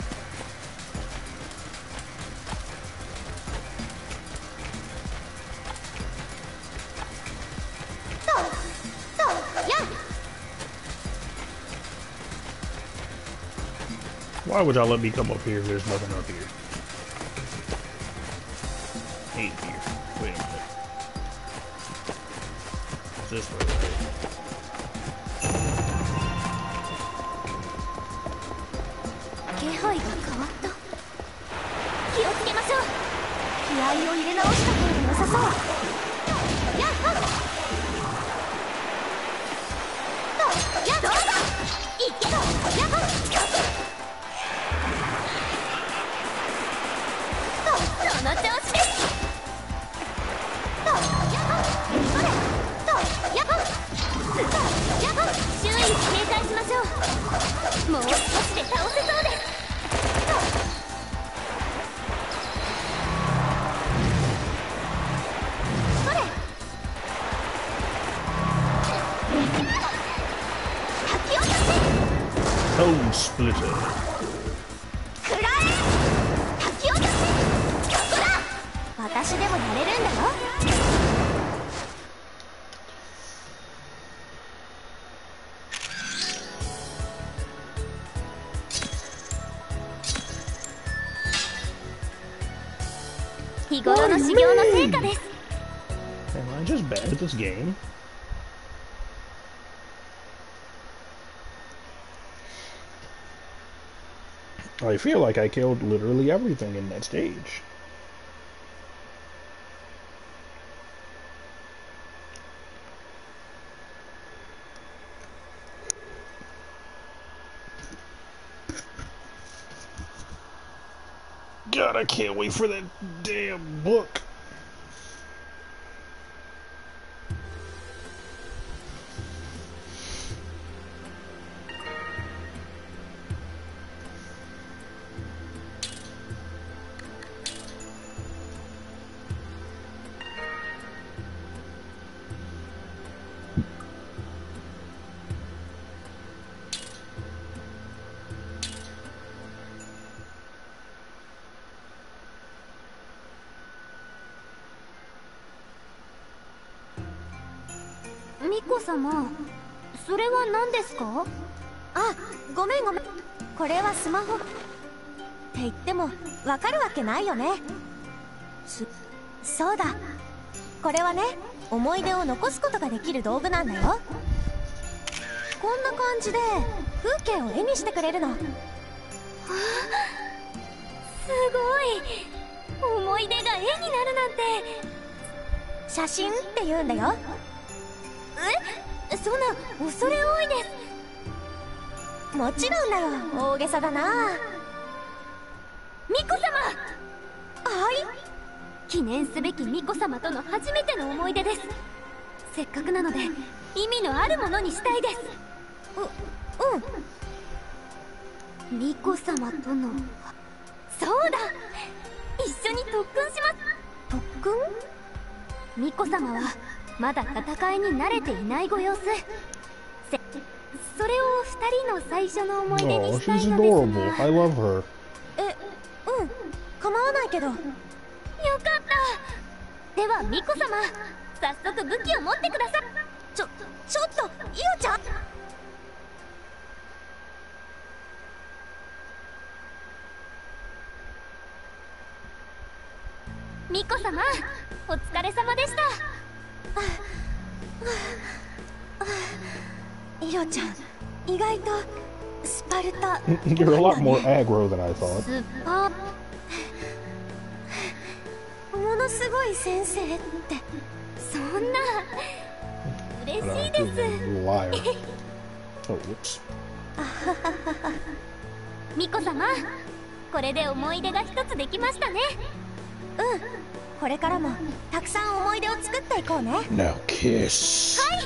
S1: Why would y'all let me come up here if there's nothing up here? Ain't here. Wait a minute. It's this way, right?
S2: 気配が変わった。気をつけましょう。気合を入れ直した方が良さそう。やっほっとやっどうぞいけとやっほっとその調子です。とやっほっそれとやっほっとやっほっ周囲を警戒しましょう。もう少しで倒せそうです。
S1: Cone Splitter.
S2: くらえ滝落としここだ。私でもやれるんだよ。日頃の修行の成果です。
S1: Am I just bad at this game? I feel like I killed literally everything in that stage. God, I can't wait for that damn book.
S2: ミコ様、それは何ですか？あ、ごめんごめん。これはスマホって言ってもわかるわけないよね。そうだ、これはね、思い出を残すことができる道具なんだよ。こんな感じで風景を絵にしてくれるの。はあ、すごい、思い出が絵になるなんて。写真って言うんだよ。え、そんな恐れ多いです。もちろんだよ、大げさだな。ミコ様。はい、記念すべきミコ様との初めての思い出です。せっかくなので意味のあるものにしたいです。ミコ様との、そうだ、一緒に特訓します。特訓？ミコ様はまだ戦いに慣れていないご様子。それを二人の最初の思い出にしたいのですが。
S1: Oh, she's adorable. I love her.
S2: 構わないけど。よかった。ではミコ様、早速武器を持ってください。ちょっと、イオちゃん。ミコ様、お疲れ様でした。イオちゃん、意外とスパルタ。
S1: You're a lot more aggro than I thought.
S2: スパものすごい先生って、そんな嬉しいです。
S1: Liar. Oh, whoops.
S2: ミコ様、これで思い出が一つできましたね。 これからもたくさん思い出を作っていこうね。
S1: Now kiss.
S2: はい。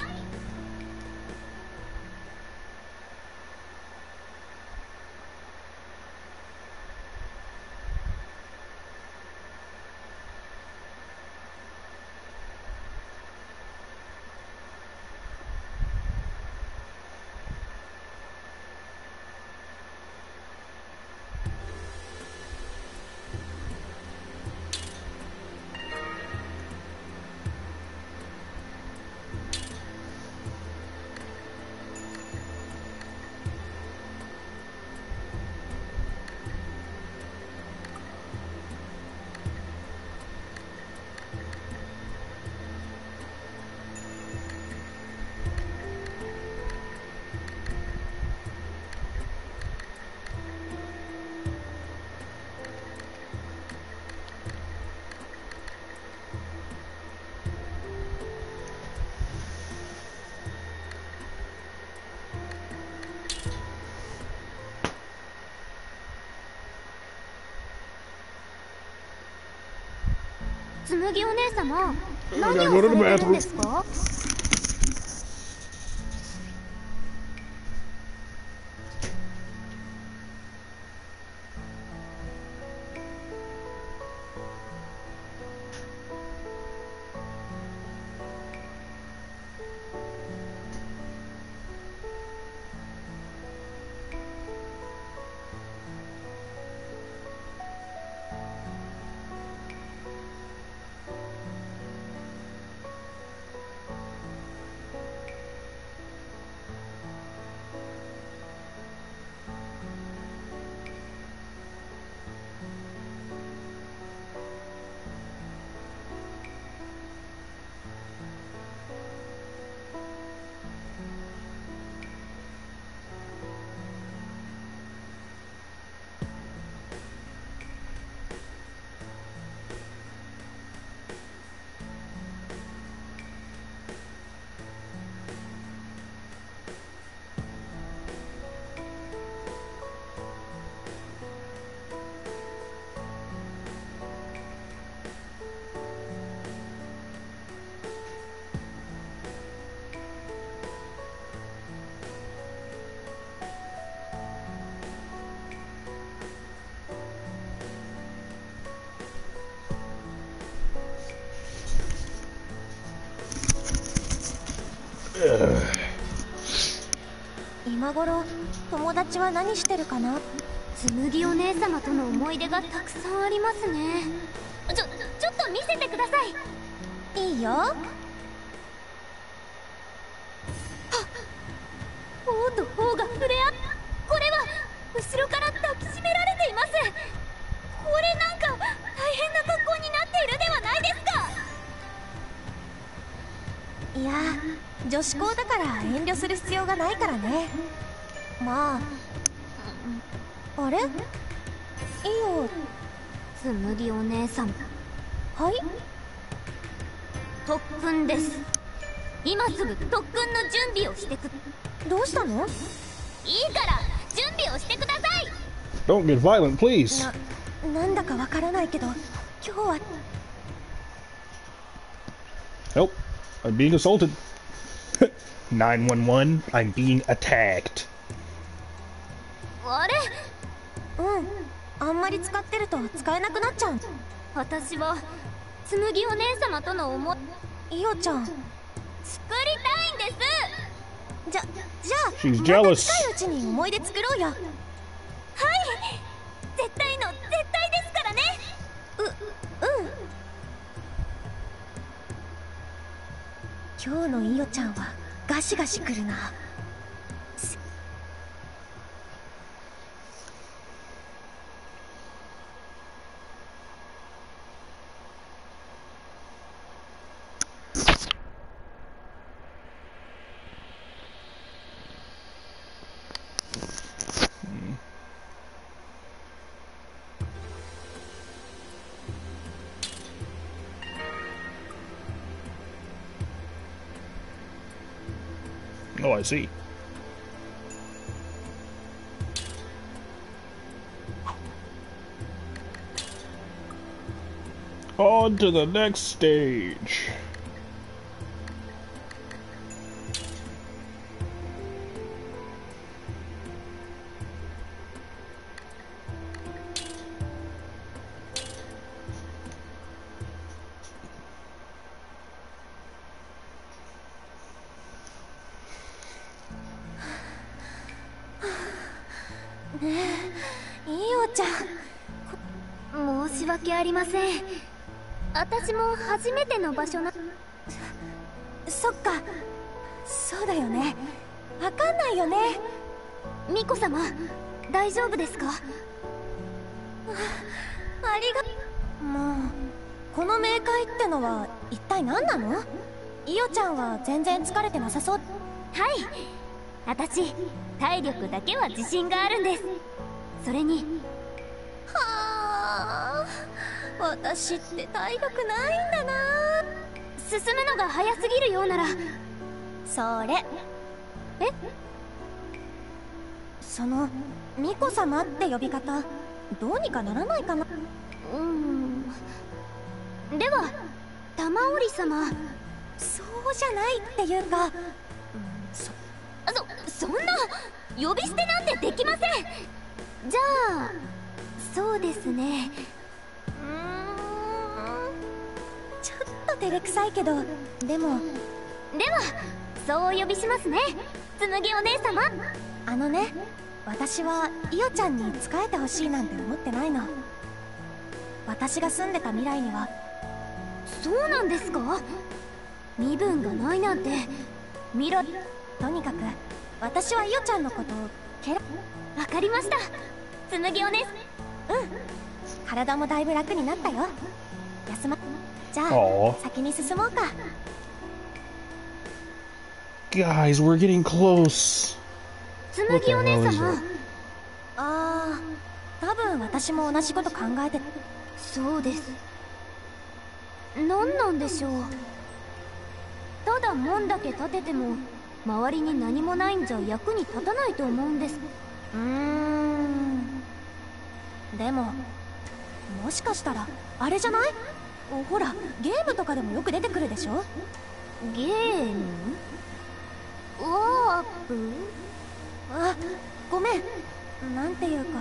S5: 紬お姉様、
S1: I
S5: 何
S1: gotta
S5: を
S1: go to the
S5: されてるん
S1: bathroom.
S5: ですか？今頃友達は何してるかな。 紬お姉様との思い出がたくさんありますね。ちょっと見せてください。
S2: いいよ。はっ、
S5: 王と王が触れ合っ、これは後ろから抱きしめられています。これなんか大変な格好になっているではないですか。
S2: いや、女子校だから遠慮する必要がないからね。まあ、あれ？いいよ。
S5: 紬お姉様、
S2: はい？
S5: 特訓です。今すぐ特訓の準備をしてく。
S2: どうしたの？
S5: いいから準備をしてください。
S1: Don't get violent, please.
S2: なんだかわからないけど、今日は
S1: Help. I'm being assaulted. 911. I'm being attacked.
S5: あれ、
S2: あんまり使ってると使えなくなっちゃう。
S5: 私は紬お姉様との
S2: イオちゃん。
S5: 作りたいんです。
S2: じゃあ
S1: She's
S2: また
S1: jealous.
S2: 近いうちに思い出作ろうよ。
S5: はい、絶対の絶対ですからね。
S2: 今日のイオちゃんはガシガシくるな。
S1: Oh, I see. Oh on to the next stage.
S2: イオちゃん、
S5: 申し訳ありません。私も初めての場所な。
S2: そっか、そうだよね。わかんないよね。
S5: ミコ様、大丈夫ですか？
S2: ありが。もうこの冥界ってのは一体何なの？イオちゃんは全然疲れてなさそう。
S5: はい、私体力だけは自信があるんです。それに。
S2: はあ、私って体力ないんだな。
S5: 進むのが早すぎるようなら。
S2: それ。え？そのミコ様って呼び方どうにかならないかな。
S5: では玉織様。
S2: そうじゃないっていうか、
S5: そんな呼び捨てなんてできません。じゃあそうですね。
S2: ちょっと照れくさいけど、では
S5: そうお呼びしますね、紬お姉様。
S2: あのね、私はイオちゃんに仕えてほしいなんて思ってないの。私が住んでた未来には。
S5: そうなんですか？身分がないなんて。
S2: とにかく私はイオちゃんのことを
S5: わかりました、紬お姉。
S2: 体もだいぶ楽になったよ。じゃあ先に進もうか。
S1: Guys, we're getting close.
S5: 紬お姉様。
S2: 多分私も同じこと考えて。
S5: そうです。何なんでしょう。ただ門だけ立てても周りに何もないんじゃ役に立たないと思うんです。
S2: でももしかしたらあれじゃない？ほら、ゲームとかでもよく出てくるでしょ。
S5: ゲーム？ワープ？
S2: あ、ごめん。なんていうか、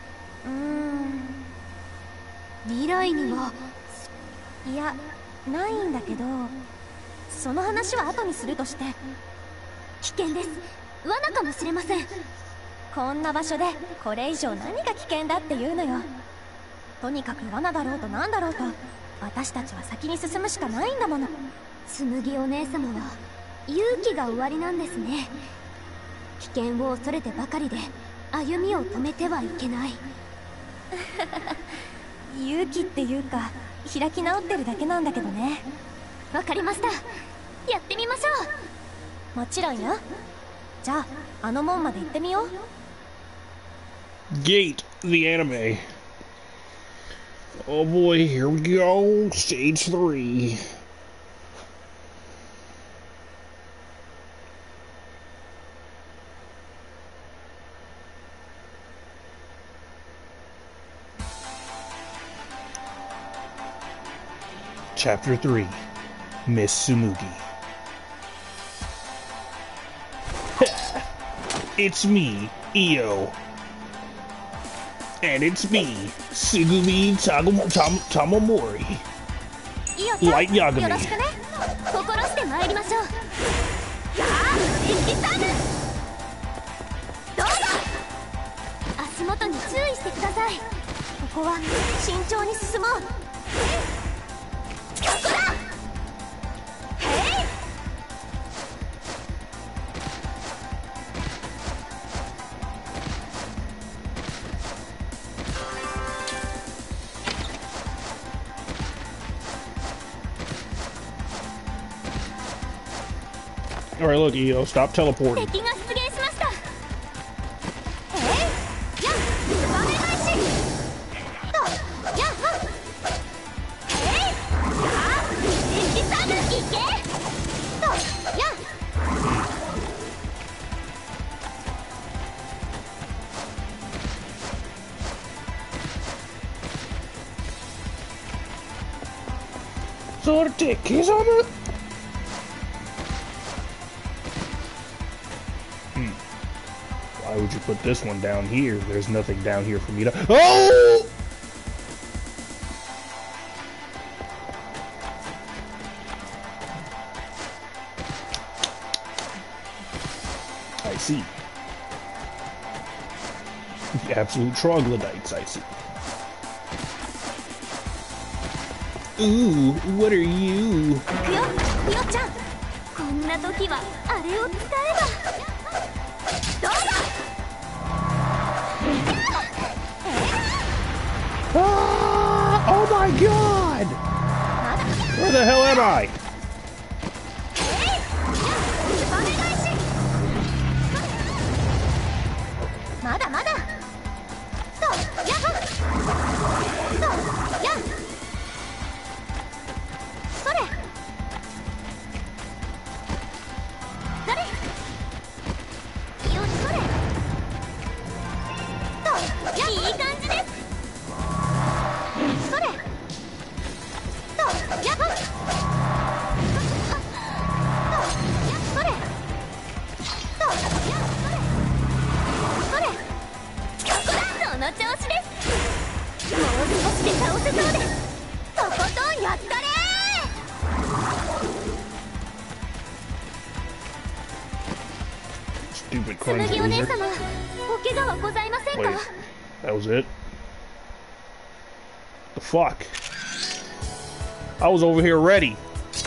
S5: 未来には。
S2: いや、ないんだけど、その話は後にするとして。
S5: 危険です。罠かもしれません。
S2: こんな場所でこれ以上何が危険だっていうのよ。とにかく罠だろうと何だろうと、私たちは先に進むしかないんだもの。
S5: 紬お姉様は勇気がおありなんですね。危険を恐れてばかりで歩みを止めてはいけない。
S2: 勇気っていうか、開き直ってるだけなんだけどね。
S5: わかりました。やってみましょ
S2: う。もちろんよ。じゃあ、あの門まで行ってみよう。
S1: Gate, the anime. Oh boy, here we go. Stage 3. Chapter 3, Miss Tsumugi. It's me, Io. And it's me, Tsugumi Tamamori. Light Yagami.
S5: よろしくね。心して参りましょう。さあ、一気サーブ。どうぞ。足元に注意してください。
S2: ここは慎重に進もう。
S5: ここだ。へい。
S1: Alright, look, Io, stop teleporting.
S5: 敵が出現しました。やっ、豆返し。と、やっは。さあ、一気サーブいけ。と、やっ。
S1: そして刻む。Why would you put this one down here? There's nothing down here for me to. Oh! I see. The absolute troglodytes, I see. Ooh, what are you?
S2: 行くよ、みおちゃん。こんな時はあれを使えば。どうだ。
S1: Ah! Oh my god! Where the hell am I?
S2: まだまだ。と、やっほ。と、やっ。それ。それ。よっ、それ。と、やっ、いい感じです。それ。と、やっほ。と、それ。と、やっ、それ。それ。その調子です。もう少しで倒せそうです。とことんやったれ
S1: Stupid
S2: ー。
S1: cleanse
S2: 紬お姉
S1: loser.
S2: 様、お怪我はございません
S1: Wait,
S2: か。
S1: that was it? The fuck? I was over here ready.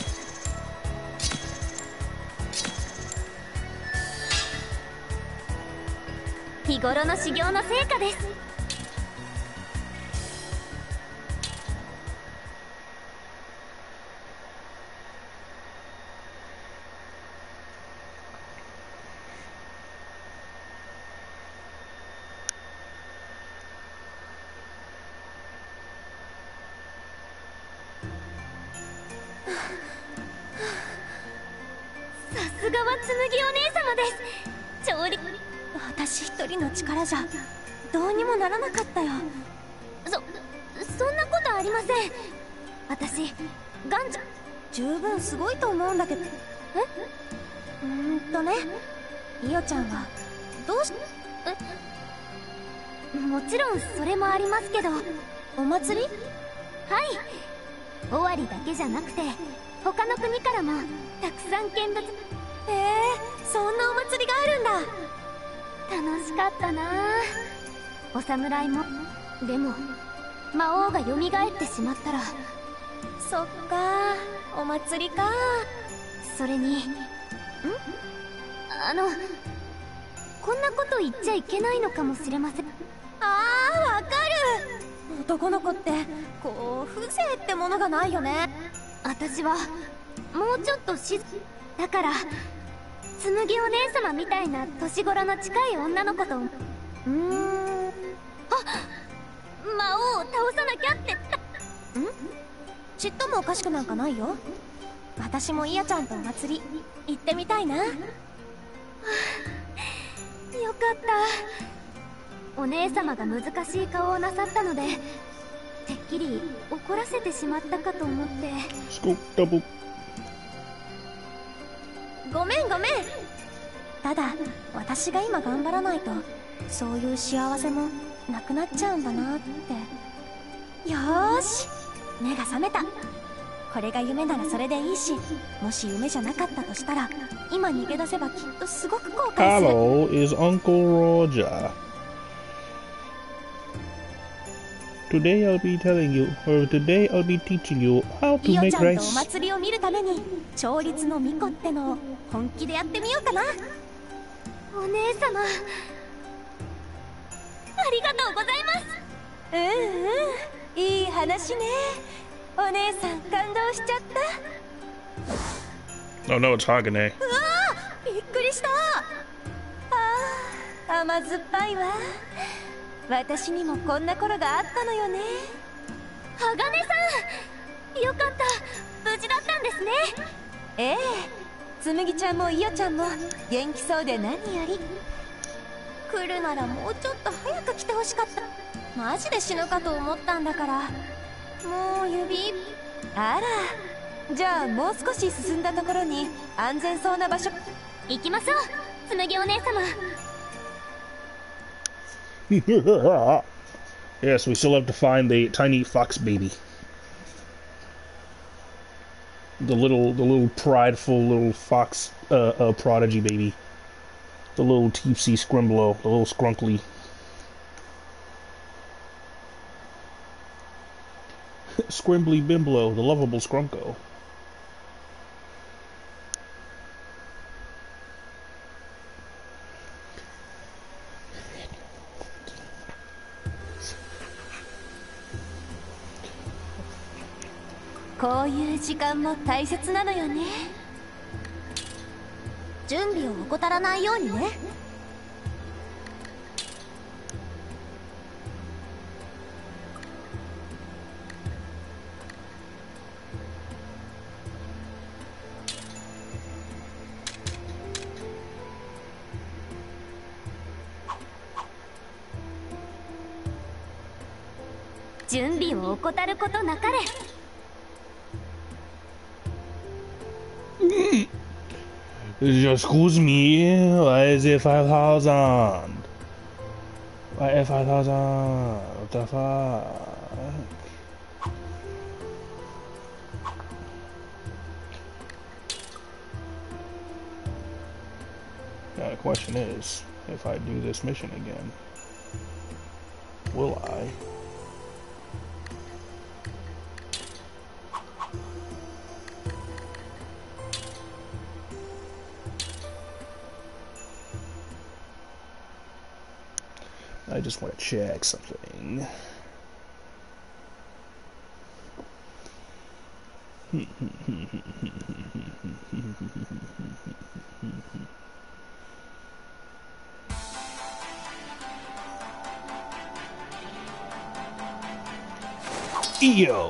S2: 日頃の修行の成果です。さすがは紬お姉様です。調理、私一人の力じゃどうにもならなかったよ。そんなことありません。私ガンちゃん十分すごいと思うんだけど。ね、イオちゃんはどうしもちろんそれもありますけど。お祭り？はい、尾張だけじゃなくて他の国からもたくさん見物。そんなお祭りがあるんだ。楽しかったなあ。お侍も。でも魔王が蘇ってしまったら。そっか、お祭りか。それにこんなこと言っちゃいけないのかもしれません。わかる。男の子ってこう風情ってものがないよね。私はもうちょっとだから紬お姉様みたいな年頃の近い女の子と。魔王を倒さなきゃって。ちっともおかしくなんかないよ。私もイヤちゃんとお祭り行ってみたいな。よかった。お姉様が難しい顔をなさったのでてっきり怒らせてしまったかと思って。
S1: Scoop double.
S2: ごめん。ただ私が今頑張らないとそういう幸せもなくなっちゃうんだなって。よーし、目が覚めた。これが夢ならそれでいいし、もし夢じゃなかったとしたら今逃げ出せばきっとすごく後悔する。
S1: Hello is Uncle Roger. Today I'll be teaching you how to
S2: イオ
S1: make
S2: ちゃんとお
S1: rice.
S2: 祭りを見るために調律の巫女ってのを本気でやってみようかな。お姉様、ありがとうございます。いい話ね。お姉さん感動しちゃった。
S1: Oh no, it's Hagane.
S2: びっくりした。甘酸っぱいわ。私にもこんな頃があったのよね。鋼さん、よかった、無事だったんですね。紬ちゃんもイヨちゃんも元気そうで何より。来るならもうちょっと早く来てほしかった。マジで死ぬかと思ったんだから。もう指。あら、
S3: じゃあもう少し進んだところに安全そうな場所。
S5: 行きましょう、紬お姉様。
S1: Yes, we still have to find the tiny fox baby. The little prideful little fox prodigy baby. The little Teepsy Scrimblow, the little Skrunkly. Scrimbly Bimblow, the lovable Scrunko. .
S3: こういう時間も大切なのよね。
S2: 準備を怠らないようにね。
S5: 準備を怠ることなかれ。
S1: Excuse me, why is it 5,000? Why is 5,000? What the fuck? Now the question is, if I do this mission again, will I? I just want to check something. Yo!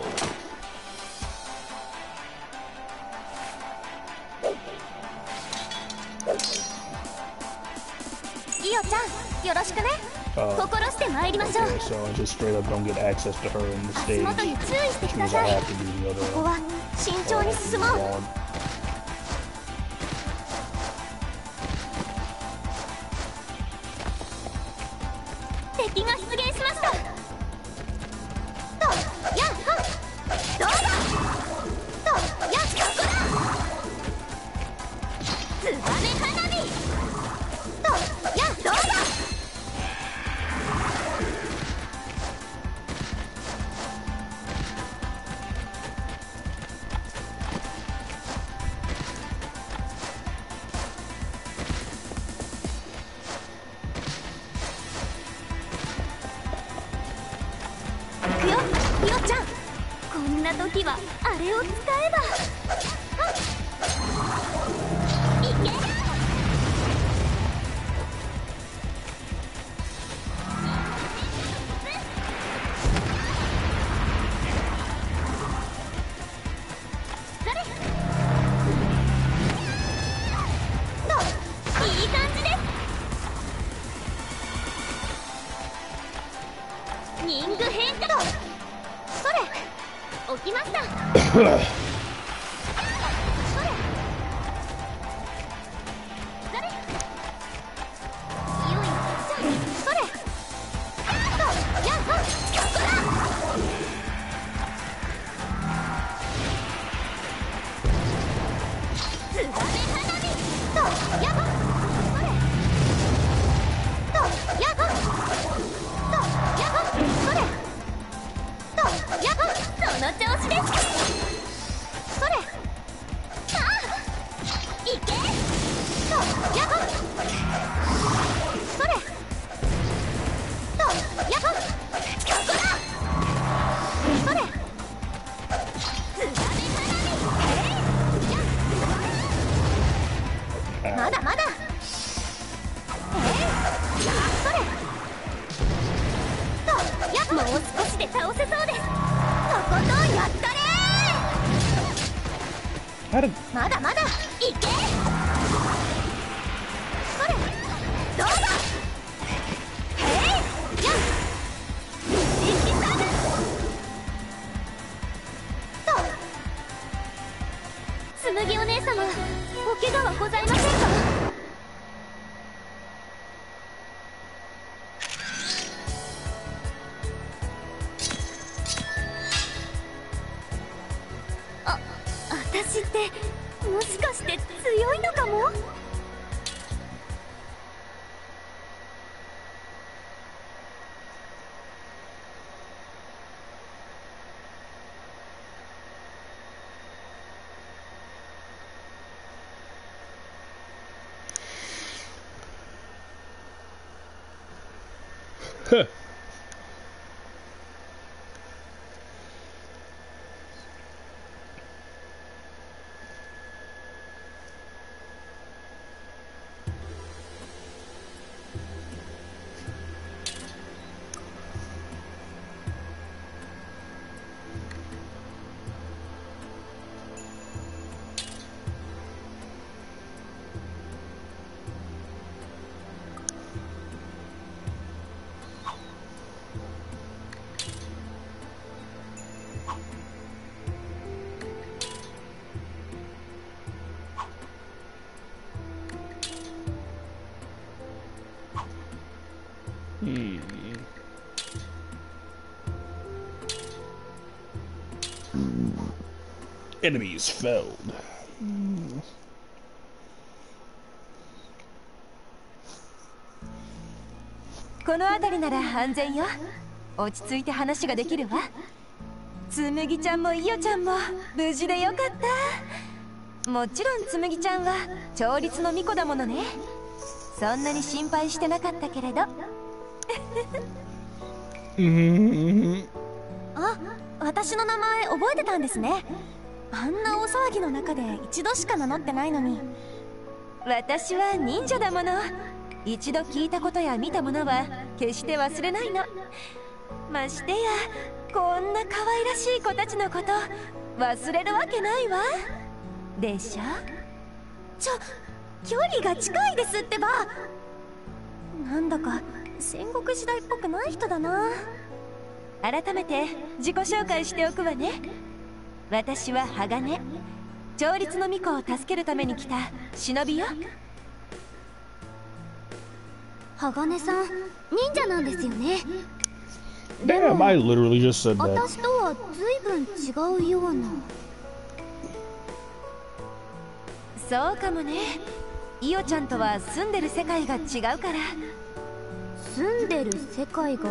S2: イオちゃん、よろしくね。心して参りましょう。
S1: Okay, so I just straight up don't get access to her in the
S2: 足
S1: stage.
S2: 元に注意してく
S1: Which
S2: だ
S1: means
S2: さ
S1: I
S2: い。
S1: have to do the
S2: こ
S1: other
S2: こは慎重に進もう。
S1: one.
S2: 敵が出現しました。と、やっはっ、どうだ。と、やっ、ここだ。ツバメ花火。と、やっ、どうだ。行くよ、イオちゃん。こんな時はあれを使えば。いけ。それ。と、いい感じです。リング変化。それ。起きました。それ。それ。いよいよ。それ。と、やっはっ、ここだ。ツバメ花火。と、やっはっ、それ。と、やっはっ。と、やっはっ、それ。と、やっはっ、その調子です。それ。ああ、いけ。と、やっはっ。それ。と、やっはっ、ここだ。それ。ツバメ花火。まだまだ。それ。と、やっ、もう少しで倒せそうです。とことんやったれ。
S1: How did
S2: まだまだ。いけ。それ。どうだ。へい。やっ。力差だ。と。
S5: 紬お姉様、お怪我はございませんか？私ってもしかして強いのかも？
S1: Enemies felled.
S3: この辺りなら安全よ。落ち着いて話ができるわ。つむぎちゃんもいよちゃんも無事でよかった。もちろんつむぎちゃんは調律の巫女だものね。そんなに心配してなかったけれど。
S2: あ、私の名前覚えてたんですね。あんな大騒ぎの中で一度しか名乗ってないのに。
S3: 私は忍者だもの。一度聞いたことや見たものは決して忘れないの。ましてやこんな可愛らしい子たちのこと忘れるわけないわ。でしょ？
S2: 距離が近いですってば。なんだか戦国時代っぽくない人だな。
S3: 改めて自己紹介しておくわね。私は鋼、調律の巫女を助けるために来た忍びよ。
S5: 鋼さん、忍者なんですよね。
S1: Damn, I literally just said that.
S5: 私とは随分違うような。
S3: そうかもね。イオちゃんとは住んでる世界が違うから。
S5: 住んでる世界が違う？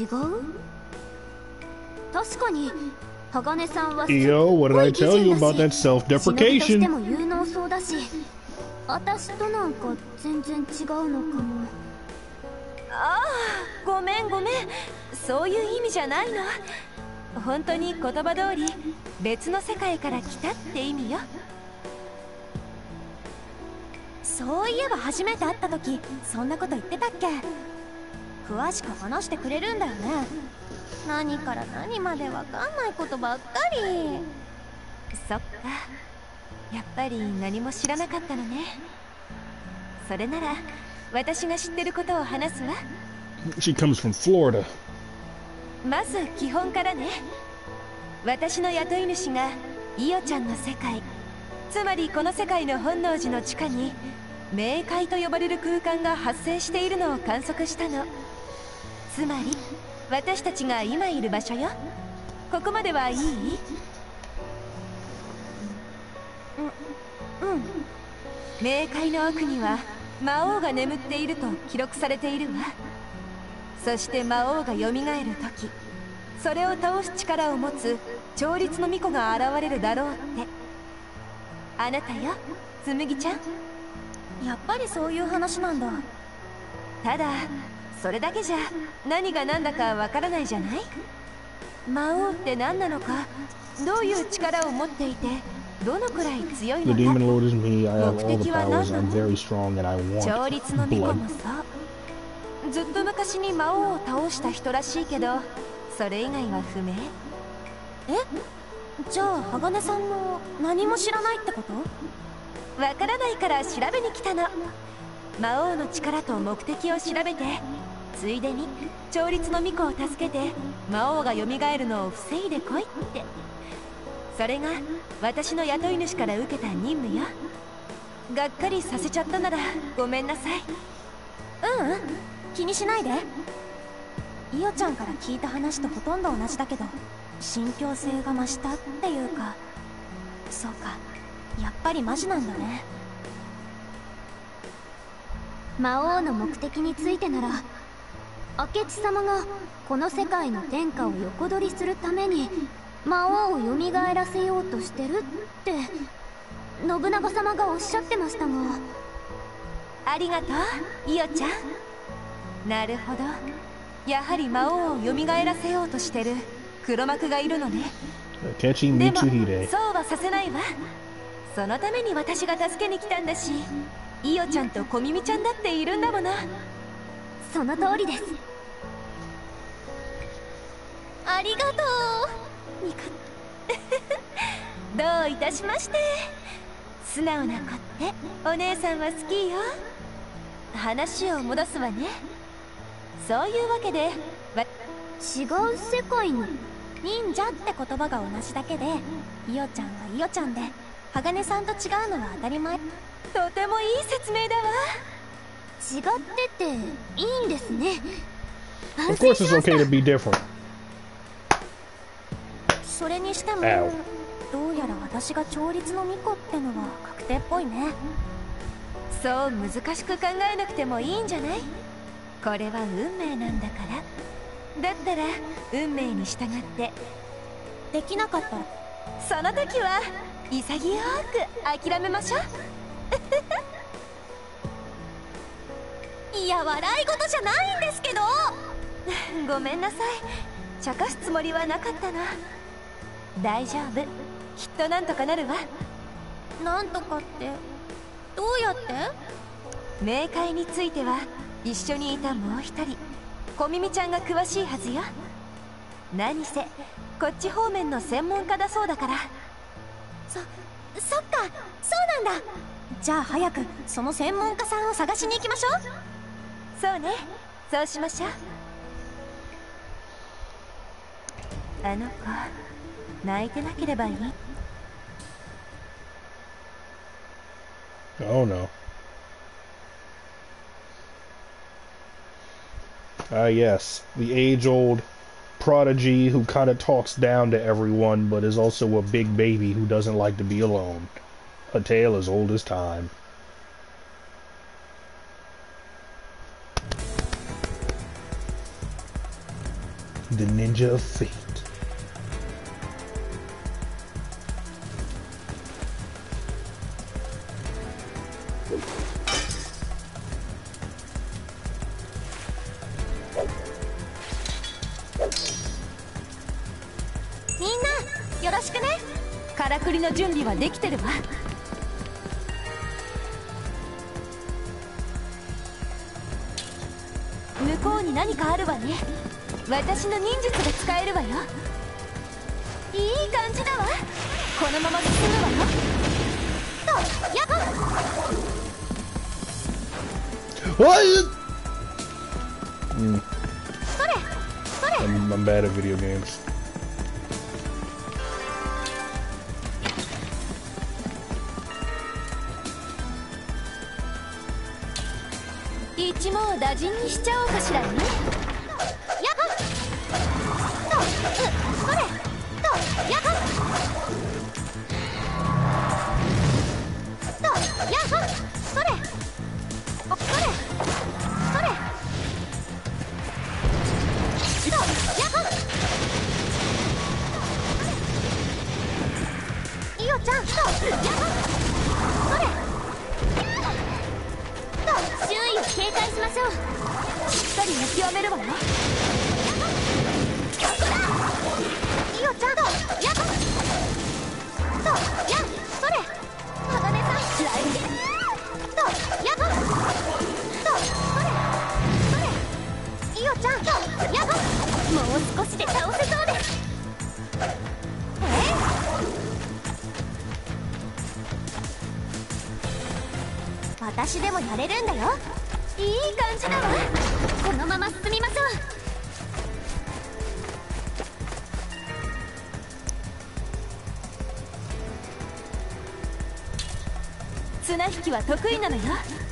S5: 確かに鋼さんは
S1: Yo, what did I tell you about that
S5: 忍びとして
S1: self-deprecation?
S5: も有能そうだし、私となんか全然違うのかも。
S3: ああ、ごめん。そういう意味じゃないの。本当に言葉通り別の世界から来たって意味よ。
S2: そういえば初めて会った時そんなこと言ってたっけ？詳しく話してくれるんだよね。何から何までわかんないことばっかり。
S3: そっか、やっぱり何も知らなかったのね。それなら私が知ってることを話すわ。
S1: She comes from Florida.
S3: まず基本からね。私の雇い主がイオちゃんの世界、つまりこの世界の本能寺の地下に冥界と呼ばれる空間が発生しているのを観測したの。つまり私たちが今いる場所よ。ここまではいい？冥界の奥には魔王が眠っていると記録されているわ。そして魔王が蘇る時、それを倒す力を持つ調律の巫女が現れるだろうって。あなたよ、つむぎちゃん。
S2: やっぱりそういう話なんだ。
S3: ただそれだけじゃ何が何だかわからないじゃない。魔王って何なのか、どういう力を持っていてどのくらい強い
S1: The
S3: の
S1: demon
S3: か。
S1: lord is me. I have all the
S3: 目的は何
S1: powers.
S3: な
S1: I'm
S3: の？
S1: very strong and I
S3: 調
S1: want
S3: 律の巫女
S1: blood.
S3: もさ、ずっと昔に魔王を倒した人らしいけど、それ以外は不明。
S2: じゃあ鋼さんも何も知らないってこと？
S3: わからないから調べに来たの。魔王の力と目的を調べて、ついでに調律の巫女を助けて魔王が蘇るのを防いでこいって。 それが私の雇い主から受けた任務よ。がっかりさせちゃったならごめんなさい。
S2: 気にしないで。イオちゃんから聞いた話とほとんど同じだけど、信憑性が増したっていうか。そうか、やっぱりマジなんだね。
S5: 魔王の目的についてなら、明智様がこの世界の天下を横取りするために魔王を蘇らせようとしてるって信長様がおっしゃってましたが。
S3: ありがとう、イオちゃん。なるほど、やはり魔王を蘇らせようとしてる黒幕がいるのね。でもそうはさせないわ。そのために私が助けに来たんだし、イオちゃんと小耳ちゃんだっているんだもの。
S5: その通りです。
S2: ありがとう。
S3: どういたしまして。素直な子ってお姉さんは好きよ。話を戻すわね。そういうわけで
S5: 違う世界の
S2: 忍者って言葉が同じだけで、イオちゃんはイオちゃんで、鋼さんと違うのは当たり前。
S3: とてもいい説明だわ。
S5: 違ってていいんですね。
S1: Of course it's okay to be different.
S2: それにしても、どうやら私が調律の巫女ってのは確定っぽいね。
S3: そう難しく考えなくてもいいんじゃない？これは運命なんだから。だったら運命に従って。
S2: できなかったら
S3: その時は潔く諦めましょう。
S2: いや、笑い事じゃないんですけど。
S3: ごめんなさい、茶化すつもりはなかったな。大丈夫、きっとなんとかなるわ。
S2: なんとかってどうやって？
S3: 冥界については一緒にいたもう一人小耳ちゃんが詳しいはずよ。何せこっち方面の専門家だそうだから。
S2: そっか、そうなんだ。じゃあ早くその専門家さんを探しに行きましょう。
S3: そうね、そうしましょう。あの子泣いてなければいい。
S1: Oh no. Yes, the age-old prodigy who kind of talks down to everyone, but is also a big baby who doesn't like to be alone. A tale as old as time. The Ninja of Fate.
S2: みんなよろしくね。
S3: からくりの準備はできてるわ。向こうに何かあるわね。私の忍術が使えるわよ。いい感じだわ。このまま進むわよ。
S2: と、やばっ。それそれ。
S1: I'm bad at video games.
S3: 一網打尽にしちゃおうかしらね。
S2: やばっ。と、それと、やばっ。と、やばっ。それそれそれと、やばっ。イオちゃんと、やばっ。それ周囲を警戒しましょう。
S3: しっかり見極めるわよ。
S2: イオちゃんと、やばっ。と、や、それ鋼さん来年と、やばっ。と、それイオちゃんと、やばっ。もう少しで倒せそうです。私でもやれるんだよ。いい感じだわ。このまま進みましょう。
S3: 綱引きは得意なのよ。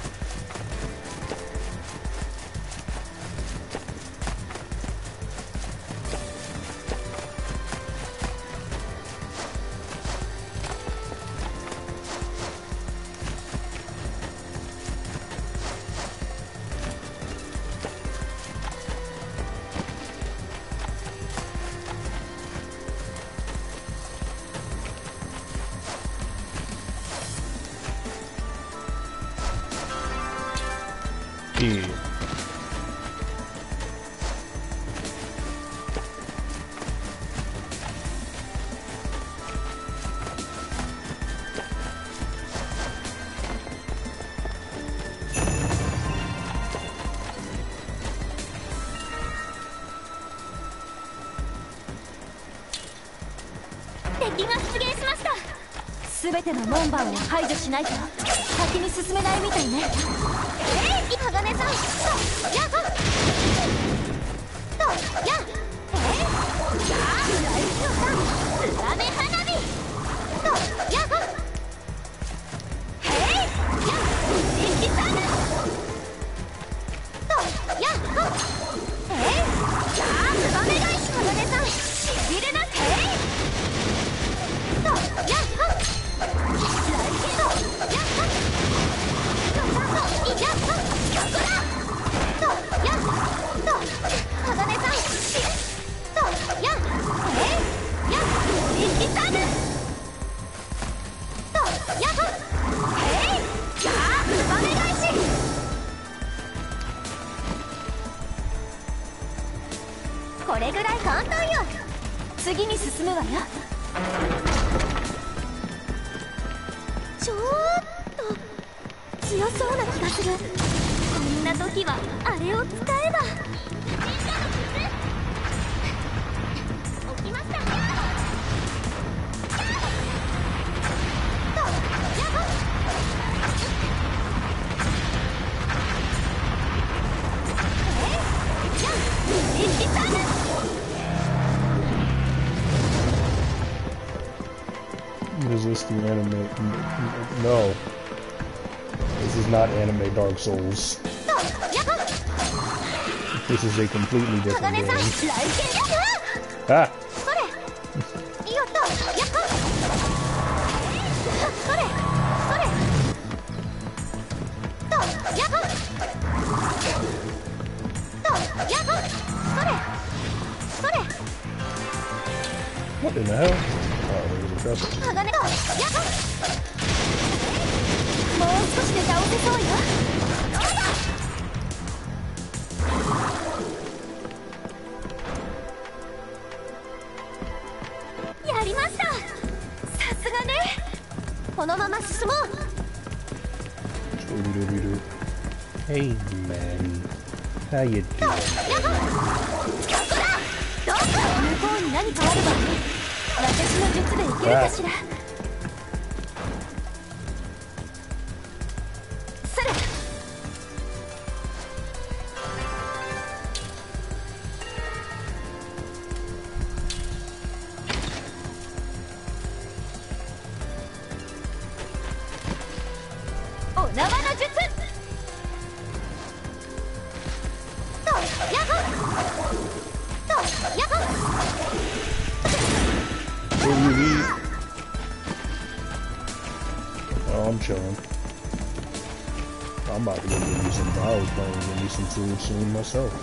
S1: Yeah.
S3: 全ての門番を排除しないと先に進めないみたいね。
S2: 鋼さんとやっとやっ大丈夫だツバメ花火とやっやっ一気サルとやっツバメ返し鋼さんしびれなくとやっこれぐらい簡単よ。
S3: 次に進むわよ。
S2: ちょっと強そうな気がする。こんな時はあれを使えば。起きました。
S1: Is this the anime? No. This is not anime Dark Souls. This is a completely different game. Ah! What in the hell? Oh, there's a trestle.
S3: もう少しで倒せそうよ。
S2: やりました。さすがね。このまま進もう。
S1: Hey man, how you doing?
S3: 向こうに何かあれば私の術でいけるかしら。お縄の術。
S1: What do you need? Oh, I'm chilling. I'm about to go get me some. I was going to get me some food soon myself.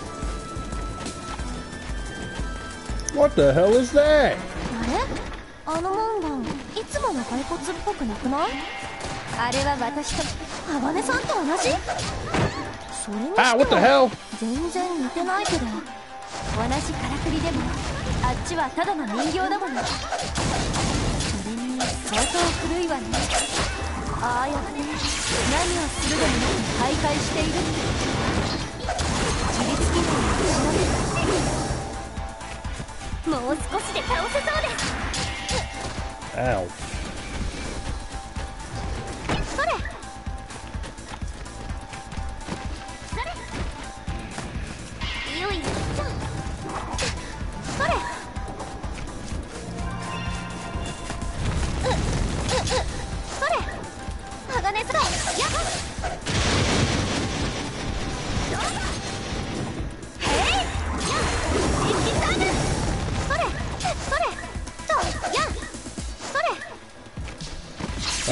S1: What the hell is that?
S2: あれ？あの門番、いつもの骸骨っぽくなくない？
S3: あれは私と
S2: 鋼さんと同じ？それにして
S1: what the hell?
S2: は全然似てないけど。
S3: 同じからくりでもあっちはただの人形だもの。それに相当古いわね。ああやって何をするでもなく徘徊している。自律機能を失って
S2: もう少しで倒せそうです。
S1: Ow.
S2: それよいしょ。それそれ鋼さん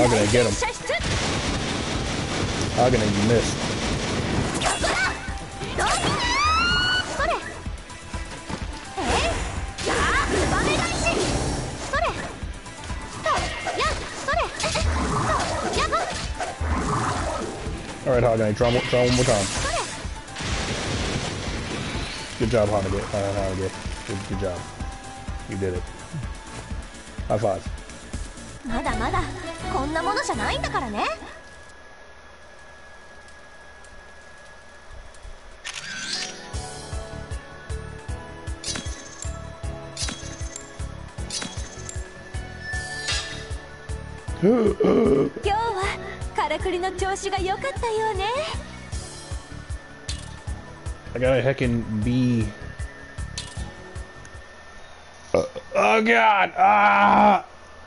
S1: Hagane, get him. Hagane, you missed. Alright, Hagane, try one more time. Good job, Hagane. Good job. You did it. High five.
S2: まだまだこんなものじゃないんだからね。
S3: 今日はからくりの調子が良かったようね。
S1: I gotta heckin' be. Oh God! Ah!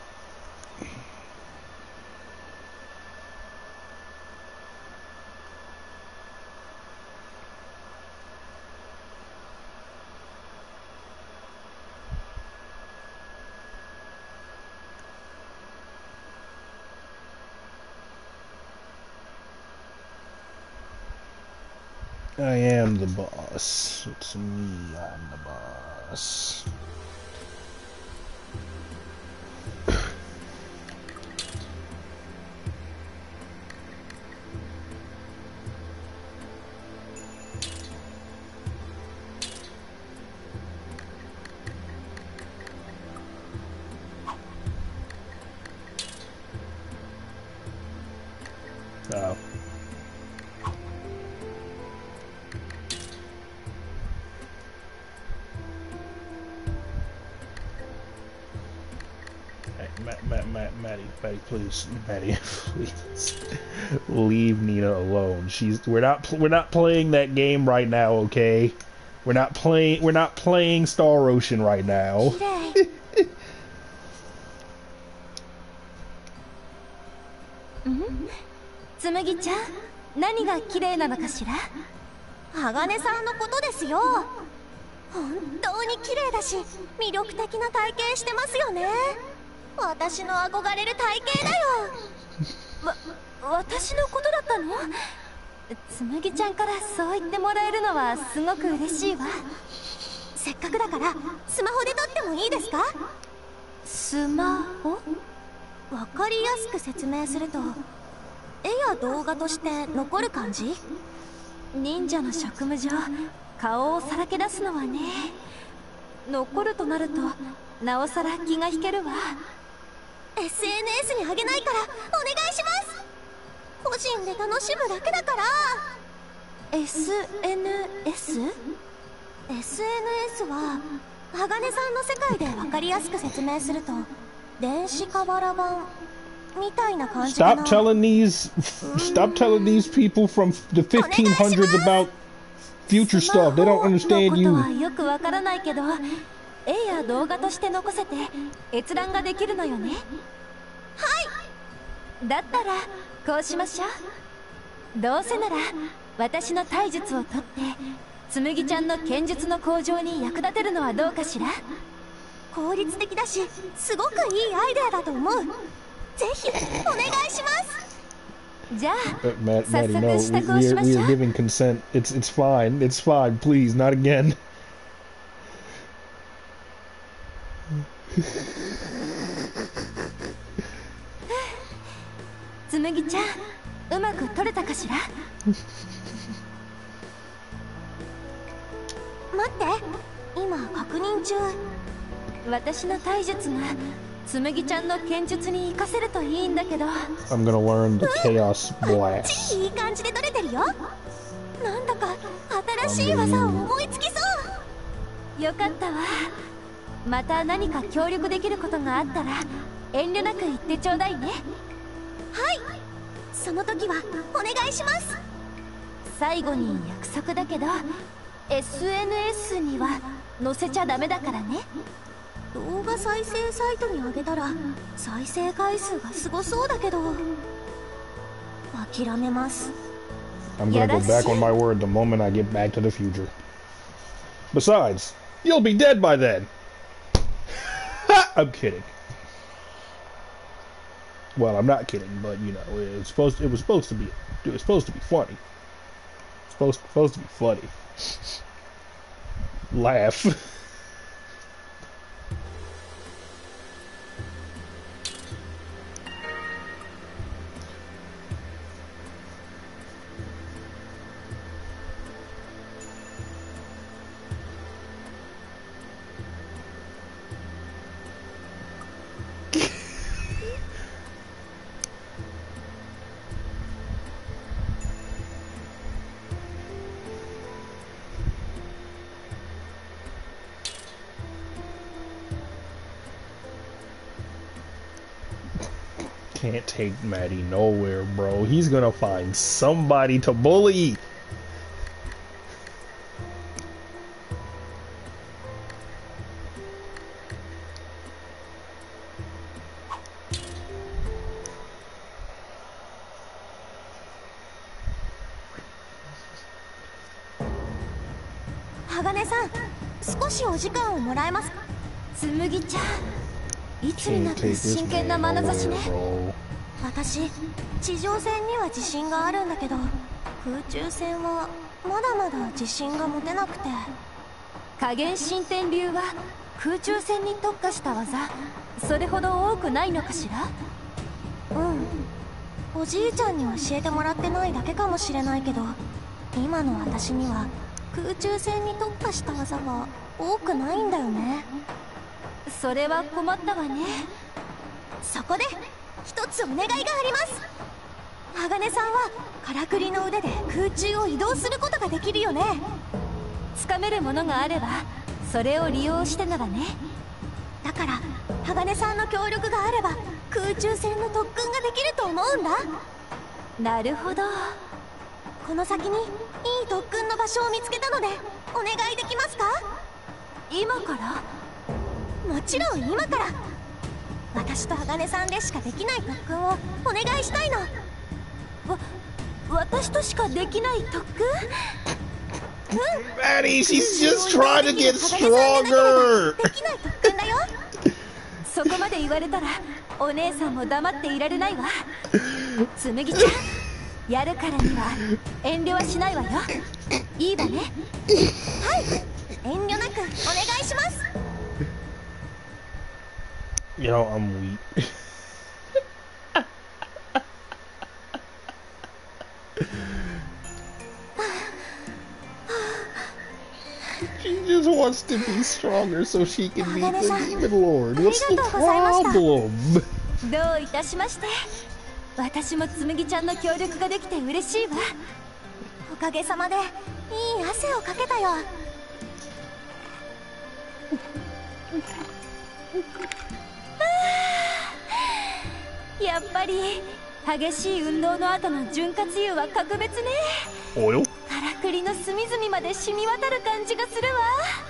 S1: I am the boss. It's me, I'm the boss. Oh. Maddie, please, Maddie, please, leave Nina alone. We're not playing that game right now, okay? We're not playing Star Ocean right now.
S3: つむぎちゃん、何が綺麗なのかしら？
S2: 鋼さんのことですよ。本当に綺麗だし魅力的な体型してますよね。私の憧れる体型だよ。
S3: 私のことだったの？つむぎちゃんからそう言ってもらえるのはすごく嬉しいわ。
S2: せっかくだからスマホで撮ってもいいですか？
S3: スマホ？
S2: わかりやすく説明すると、絵や動画として残る感じ？
S3: 忍者の職務上顔をさらけ出すのはね、残るとなるとなおさら気が引けるわ。
S2: SNS にあげないからお願いします。個人で楽しむだけだから。
S3: SNS？
S2: SNS は鋼さんの世界でわかりやすく説明すると電子瓦版みたいな感じかな。
S1: Stop telling these people from the 1500s about future stuff. They don't understand you.
S3: のことはよくわからないけど、絵や動画として残せて閲覧ができるのよね。
S2: はい。
S3: だったらこうしましょう。どうせなら私の体術をとってつむぎちゃんの剣術の向上に役立てるのはどうかしら？
S2: 効率的だしすごくいいアイデアだと思う。ぜひお願いします。
S3: じゃあ、
S1: Maddie, no, we are giving consent. It's fine. It's fine. Please, not again.
S3: つむぎちゃん、うまく撮れたかしら？
S2: 待って、今確認中。
S3: 私の体術がつむぎちゃんの剣術に活かせるといいんだけど。
S1: I'm gonna learn the chaos blast.
S2: いい感じで撮れてるよ。なんだか新しい技を思いつきそう。
S3: よかったわ。また何か協力できることがあったら遠慮なく言ってちょうだいね。
S2: はい、その時はお願いします。
S3: 最後に約束だけど SNS には載せちゃダメだからね。
S2: 動画再生サイトに上げたら再生回数がすごそうだけど諦めます。
S1: I'm gonna go back on my word the moment I get back to the future. Besides, you'll be dead by then. I'm kidding. Well, I'm not kidding, but you know, it was supposed to be funny. Supposed to be funny. Laugh. Can't take Maddie nowhere, bro. He's gonna find somebody to bully.
S2: 鋼さん、少しお時間をもらえますか？
S3: 紬ちゃん、いつになって真剣な眼差しね。
S2: 私、地上戦には自信があるんだけど、空中戦はまだまだ自信が持てなくて。
S3: 加減新天流は空中戦に特化した技、それほど多くないのかしら？
S2: うん、おじいちゃんに教えてもらってないだけかもしれないけど、今の私には空中戦に特化した技が多くないんだよね。
S3: それは困ったわね。
S2: そこで一つお願いがあります。鋼さんはからくりの腕で空中を移動することができるよね。
S3: つかめるものがあればそれを利用してならね。
S2: だから鋼さんの協力があれば空中戦の特訓ができると思うんだ。
S3: なるほど。
S2: この先にいい特訓の場所を見つけたのでお願いできますか？
S3: 今から？
S2: もちろん今から。私と鋼さんでしかできない特訓をお願いしたいの。
S3: 私としかできない特訓？
S1: Maddie, she's just trying to get stronger.
S2: できない特訓だよ。
S3: そこまで言われたらお姉さんも黙っていられないわ。紬ちゃん、やるからには遠慮はしないわよ。いいわね。
S2: はい、遠慮なくお願いします。
S1: You know, I'm weak. She just wants to be stronger so she can beat the Demon Lord. What's the problem?
S3: どういたしまして。私も紬ちゃんの協力ができて嬉しいわ。
S2: おかげさまでいい汗をかけたよ。
S3: やっぱり激しい運動の後の潤滑油は格別ね。
S1: およ。
S3: からくりの隅々まで染み渡る感じがするわ。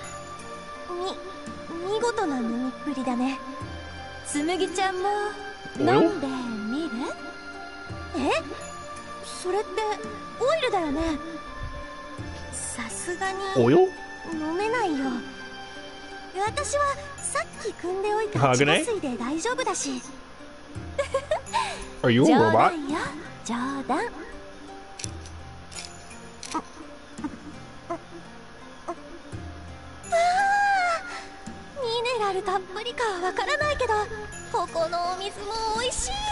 S2: 見事な飲みっぷりだね。
S3: 紬ちゃんも飲んでみる？
S2: え？それってオイルだよね。さすがに
S1: およ？
S2: 飲めないよ。私はさっき汲んでおいた地下水で大丈夫だし。
S1: Are you a
S3: 冗
S1: robot?
S3: 談よ、冗談。
S2: ミネラルたっぷりかはわからないけど、ここのお水も美味しい。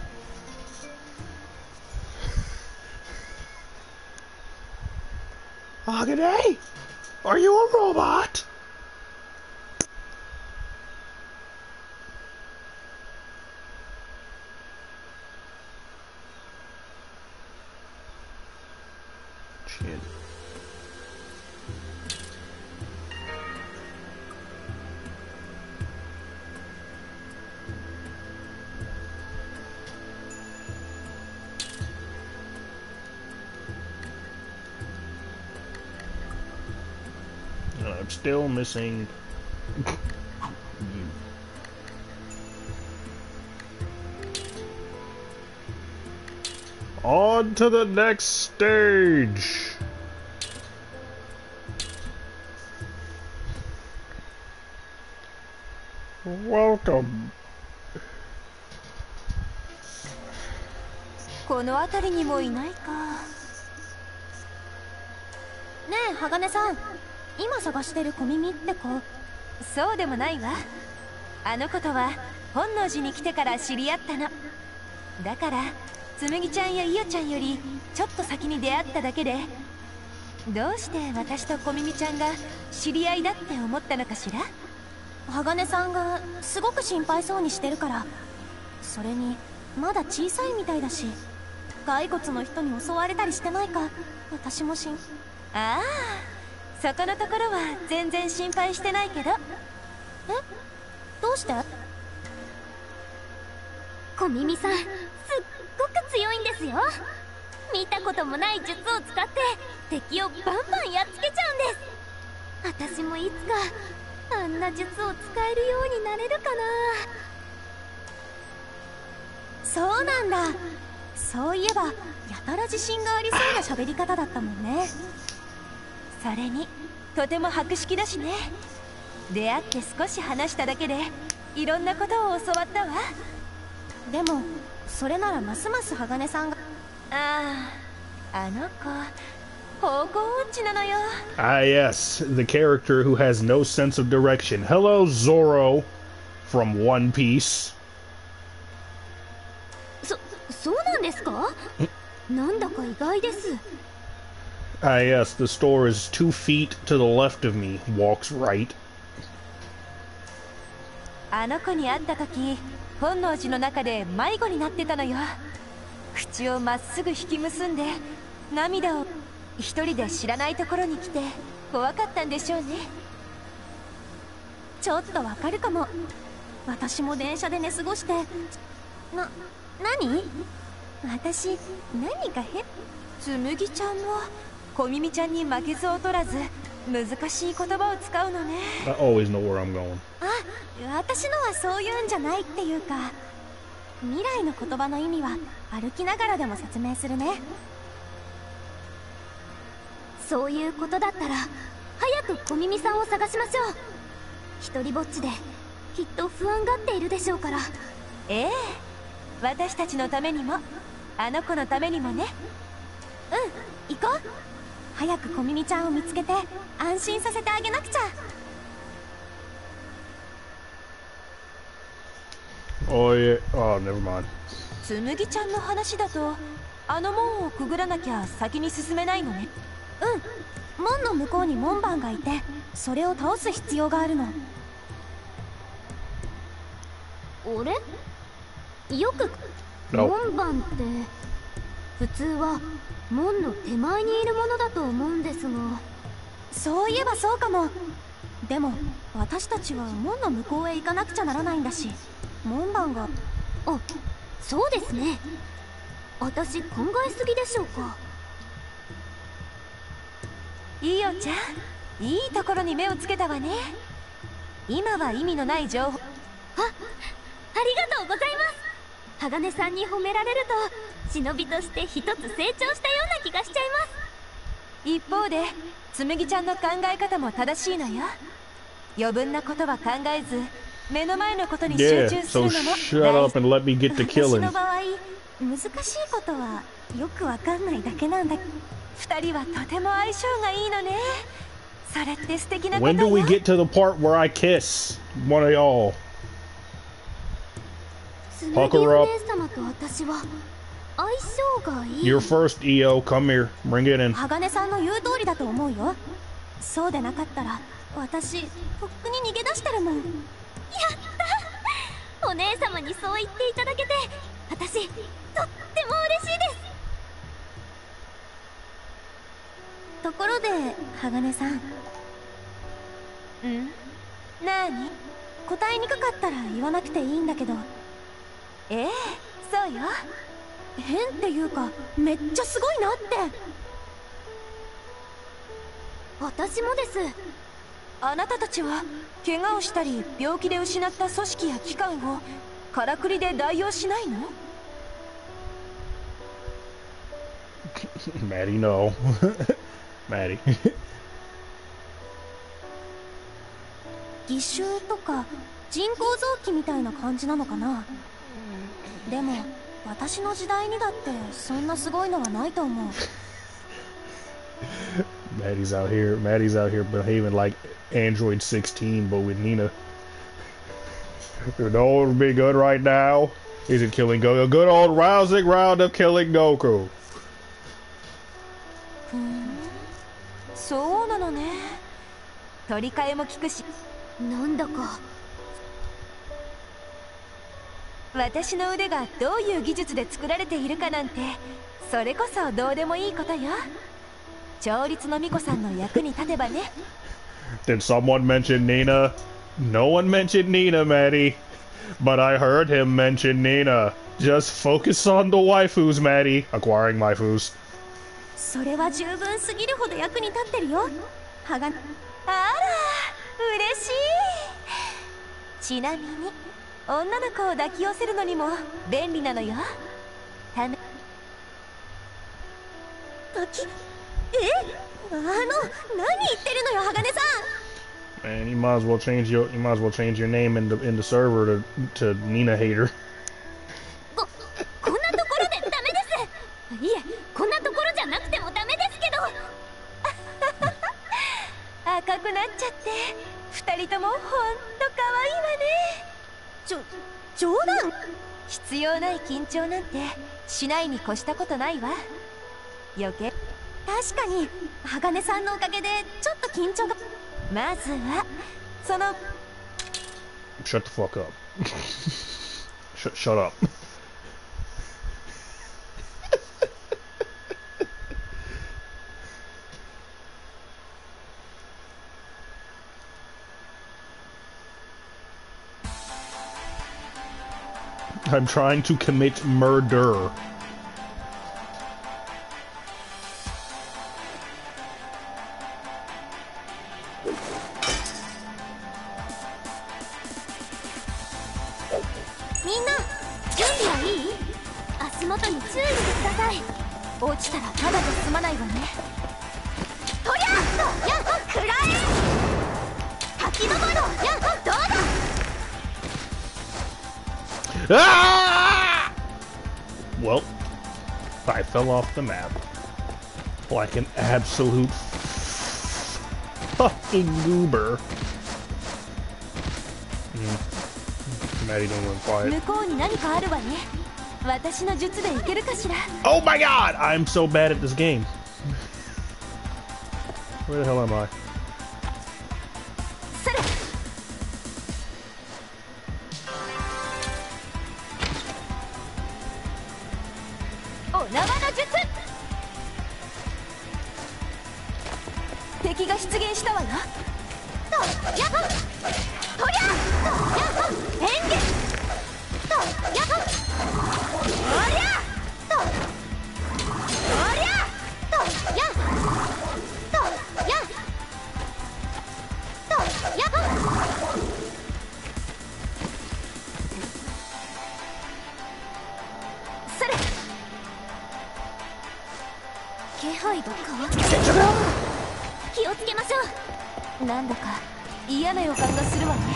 S1: Agane, are you a robot? Shit. I'm still missing you. On to the next stage. Welcome.
S3: この辺りにもいないか。
S2: ねえ鋼さん、今探してる小耳って子。
S3: そうでもないわ。あの子とは本能寺に来てから知り合ったの。だから紬ちゃんや伊代ちゃんよりちょっと先に出会っただけで、どうして私と小耳ちゃんが知り合いだって思ったのかしら。
S2: 鋼さんがすごく心配そうにしてるから。それにまだ小さいみたいだし、骸骨の人に襲われたりしてないか私も
S3: ああ、そこのところは全然心配してないけど。
S2: どうして？
S5: 小耳さん、すっごく強いんですよ。見たこともない術を使って敵をバンバンやっつけちゃうんです。私もいつかあんな術を使えるようになれるかな。
S2: そうなんだ。そういえばやたら自信がありそうな喋り方だったもんね。
S3: それにとても博識だしね。出会って少し話しただけでいろんなことを教わったわ。
S2: でもそれならますます鋼さんが。
S3: あの子方向音痴なのよ。
S1: Ah, yes, the character who has no sense of direction. Hello, Zoro from One Piece.
S5: そうなんですか？なんだか意外です。
S1: Ah, yes, the store is 2 feet to the left of me. Walks right.
S3: あの子に会った時、本能寺の中で迷子になってたのよ。口をまっすぐ引き結んで涙を一人で知らないところに来て怖かったんでしょうね。
S2: ちょっとわかるかも。私も電車で寝過ごして。何？私何か変？
S3: 紬ちゃんも小耳ちゃんに負けず劣らず難しい言葉を使うのね。
S1: I always know where I'm going.
S2: 私のはそういうんじゃないっていうか、未来の言葉の意味は歩きながらでも説明するね。
S5: そういうことだったら早く小耳さんを探しましょう。一人ぼっちできっと不安がっているでしょうから。
S3: ええ、私たちのためにもあの子のためにもね。
S2: 行こう。早く小耳ちゃんを見つけて安心させてあげなくちゃ。
S1: Oh, yeah. Oh, never mind.
S3: 紬ちゃんの話だとあの門をくぐらなきゃ先に進めないのね。
S2: 門の向こうに門番がいて、それを倒す必要があるの。
S5: あれ？よく門番って普通は門の手前にいるものだと思うんですが。
S2: そういえばそうかも。でも私たちは門の向こうへ行かなくちゃならないんだし、門番が。
S5: あ、そうですね。私考えすぎでしょうか。
S3: いいよちゃん、いいところに目をつけたわね。今は意味のない情報。
S5: ありがとうございます。鋼さんに褒められると忍びとして一つ成長したような気がしちゃいます。
S3: 一方で紬ちゃんの考え方も正しいのよ。余分なことは考えず目の前のことに集
S1: Yeah,
S3: 中する
S1: so
S3: のも
S1: shut up and let me get to
S2: 私
S1: killing.
S2: の場合難しいことはよくわかんないだけなんだ。
S3: 二人はとても相性がいいのね。それって素敵なこと
S1: When
S3: よ。
S1: do we get to the part where I kiss one of y'all?
S5: 紬
S1: Pucker
S5: お
S1: up.
S5: 姉様と私は相性がいい。
S1: You're first, EO. Come here. Bring it in.
S2: 鋼さんの言う通りだと思うよ。そうでなかったら私とっくに逃げ出してるもん。
S5: やったお姉様にそう言っていただけて私とっても嬉しいです。
S2: ところで鋼さん、
S3: なに？
S2: 答えにくかったら言わなくていいんだけど。
S3: ええ、そうよ。
S2: 変っていうかめっちゃすごいなって。
S5: 私もです。
S3: あなたたちは怪我をしたり病気で失った組織や機関をからくりで代用しないの？
S1: Maddie, no. Maddie.
S2: 義手とか人工臓器みたいな感じなのかな。でも私の時代にだってそんなすごいのはないと思う。
S1: Maddie's out here behaving like Android 16, but with Nina. You know what would be good right now? Is it killing Goku? A good old rousing round of killing Goku.
S3: そうなのね。取り替えも効くし、
S5: なんだか
S3: 私の腕がどういう技術で作られているかなんて、それこそどうでもいいことよ。調律の巫女さんの役に立てばね。
S1: Did someone mention Nina? No one mentioned Nina, Maddie. But I heard him mention Nina. Just focus on the waifus, Maddie. Acquiring waifus.
S2: それは十分すぎるほど役に立ってるよ。
S3: あら、嬉しい。ちなみに女の子を抱き寄せるのにも便利なのよ。
S2: 抱き、何言ってるのよ、鋼さん。
S1: Man, you might as well change your name in the server to Nina Hater.
S5: こんなところでダメです。いえ、こんなところじゃなくてもダメですけど。
S3: 赤くなっちゃって二人ともほんと可愛いわね。
S2: 冗談？
S3: 必要ない緊張なんてしないに越したことないわ。余計
S2: 確かに鋼さんのおかげでちょっと緊張が。
S3: まずはその
S1: Shut the fuck up. Shut up. I'm trying to commit murder.
S5: Minna, 準備はいい？足元に注意してください。
S3: 落ちたらただじゃ済まないわね。
S5: とりゃくらえ！滝の窓、どうだ
S1: Ah! Well, I fell off the map like an absolute fucking goober. Maddie, don't run quiet.
S3: 向こうに何かあるわね。私の術でいけるかしら。
S1: Oh my god! I'm so bad at this game. Where the hell am I?
S3: それ。お縄の術。敵が出現したわよ。
S5: とりゃ変化おりゃ
S3: それ。
S2: 気配どっかは？
S5: 気をつけましょう。
S3: なんだか嫌な予感がするわね。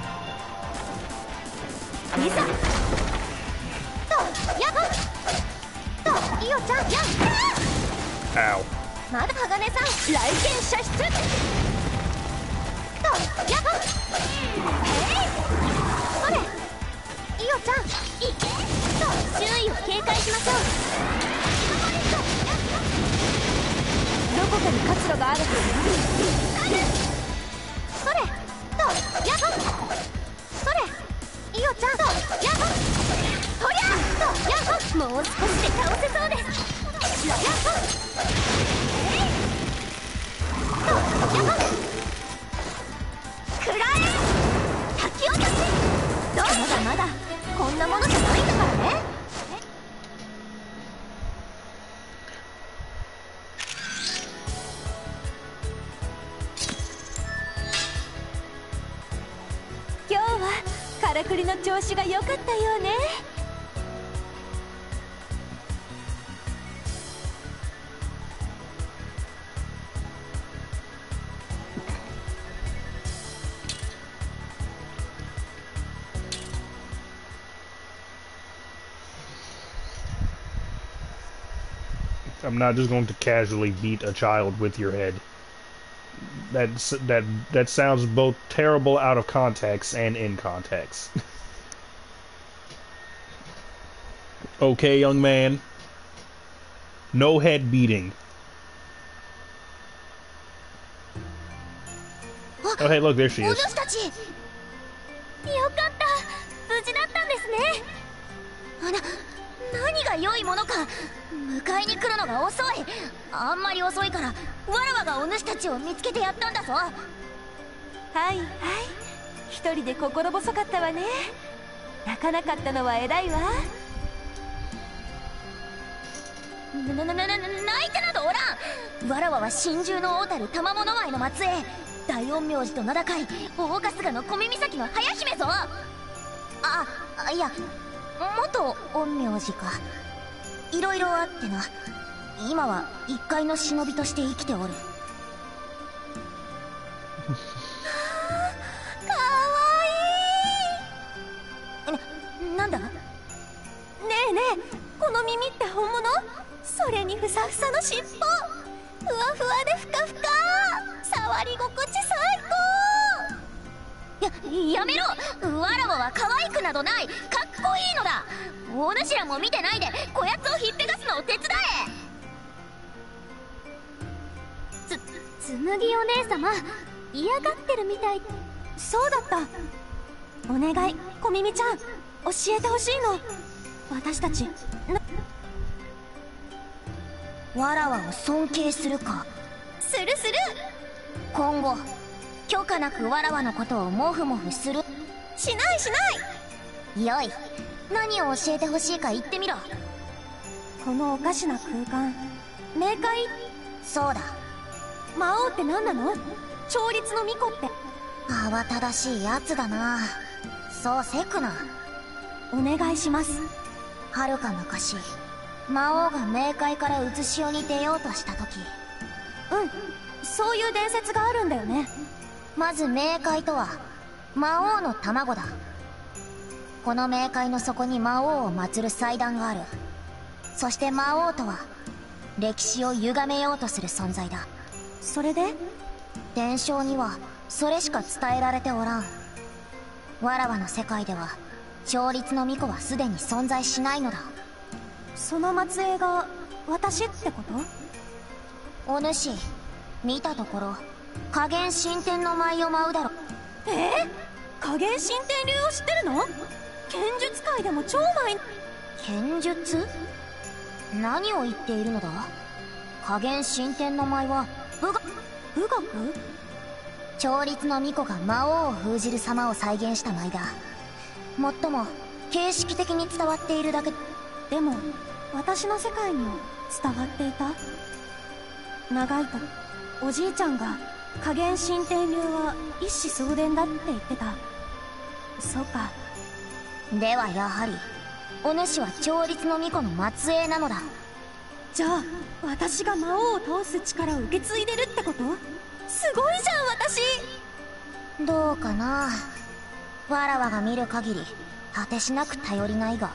S5: いざイオちゃん
S1: Ow.
S2: まだ鋼さん、
S5: 来店射出
S2: それ。イオちゃん、
S5: 周囲を警戒しましょう。
S3: どこかに活路があるは
S2: それ。それ。イオちゃん、
S5: とりゃもう少しで倒せそうです。くらえ滝落とし。
S2: まだまだこんなものじゃないんだからね。
S3: 今日はからくりの調子が良かったようね。
S1: I'm not just going to casually beat a child with your head. That sounds both terrible out of context and in context. Okay, young man. No head beating. Oh, hey, look, there she is.
S2: お主たち、よかった、無事だったんですね。何が良いものか。迎えに来るのが遅い。あんまり遅いからわらわがお主たちを見つけてやったんだぞ。
S3: はいはい、一人で心細かったわね。泣かなかったのは偉いわ。
S2: 泣いてなどおらん。わらわは神獣の王たる玉物前の末裔、大陰陽師と名高い大春日の小耳先の早姫ぞ。いや、元陰陽師か。いろいろあってな。今は一介の忍びとして生きておる。かわいい。なんだ。ねえねえ、この耳って本物？それにふさふさの尻尾、ふわふわでふかふか、触り心地最高。やめろ。わらわは可愛くなどない。かっこいいのだ。お主らも見てないでこやつをひっぺがすのを手伝え。紬お姉様、嫌がってるみたい。そうだった。お願い、小耳ちゃん、教えてほしいの。私たちわらわを尊敬するか。するする。今後許可なくわらわのことをモフモフする。しないしない。よい、何を教えてほしいか言ってみろ。このおかしな空間、冥界。そうだ。魔王って何なの？調律の巫女って。慌ただしいやつだな。そうせくな。お願いします。はるか昔、魔王が冥界から渦潮に出ようとした時。そういう伝説があるんだよね。まず冥界とは魔王の卵だ。この冥界の底に魔王を祀る祭壇がある。そして魔王とは歴史を歪めようとする存在だ。それで伝承にはそれしか伝えられておらん。わらわの世界では調律の巫女はすでに存在しないのだ。その末裔が私ってこと？お主、見たところ加減神天の舞を舞うだろ。加減神天流を知ってるの？剣術界でも超舞。剣術？何を言っているのだ？加減神天の舞は武学？調律の巫女が魔王を封じる様を再現した舞だ。もっとも形式的に伝わっているだけ。でも私の世界には伝わっていた。長いとおじいちゃんが加減神天流は一子相伝だって言ってた。そうか。ではやはりお主は調律の巫女の末裔なのだ。じゃあ私が魔王を倒す力を受け継いでるってこと？すごいじゃん私。どうかな。わらわが見る限り果てしなく頼りないが。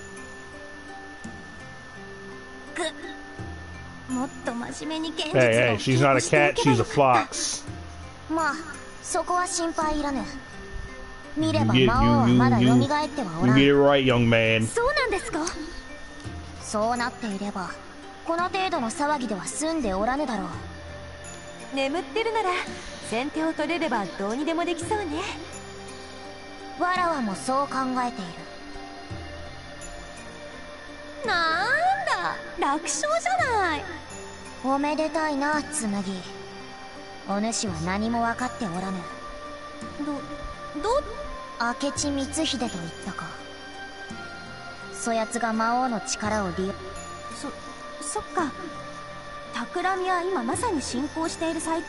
S2: もっと真面目に現実を
S1: Hey, she's not a cat, she's a fox.
S2: まあそこは心配いらぬ。見れば魔王はまだ蘇ってはおらん。
S1: You get it right, young man.
S2: そうなんですか？そうなっていればこの程度の騒ぎでは済んでおらぬだろう。
S3: 眠ってるなら先手を取れればどうにでもできそうね。
S2: わらわもそう考えている。なんだ、楽勝じゃない。おめでたいな、紬。お主は何も分かっておらぬ。明智光秀と言ったか。そやつが魔王の力を利用。そっか。企みは今まさに進行しているだ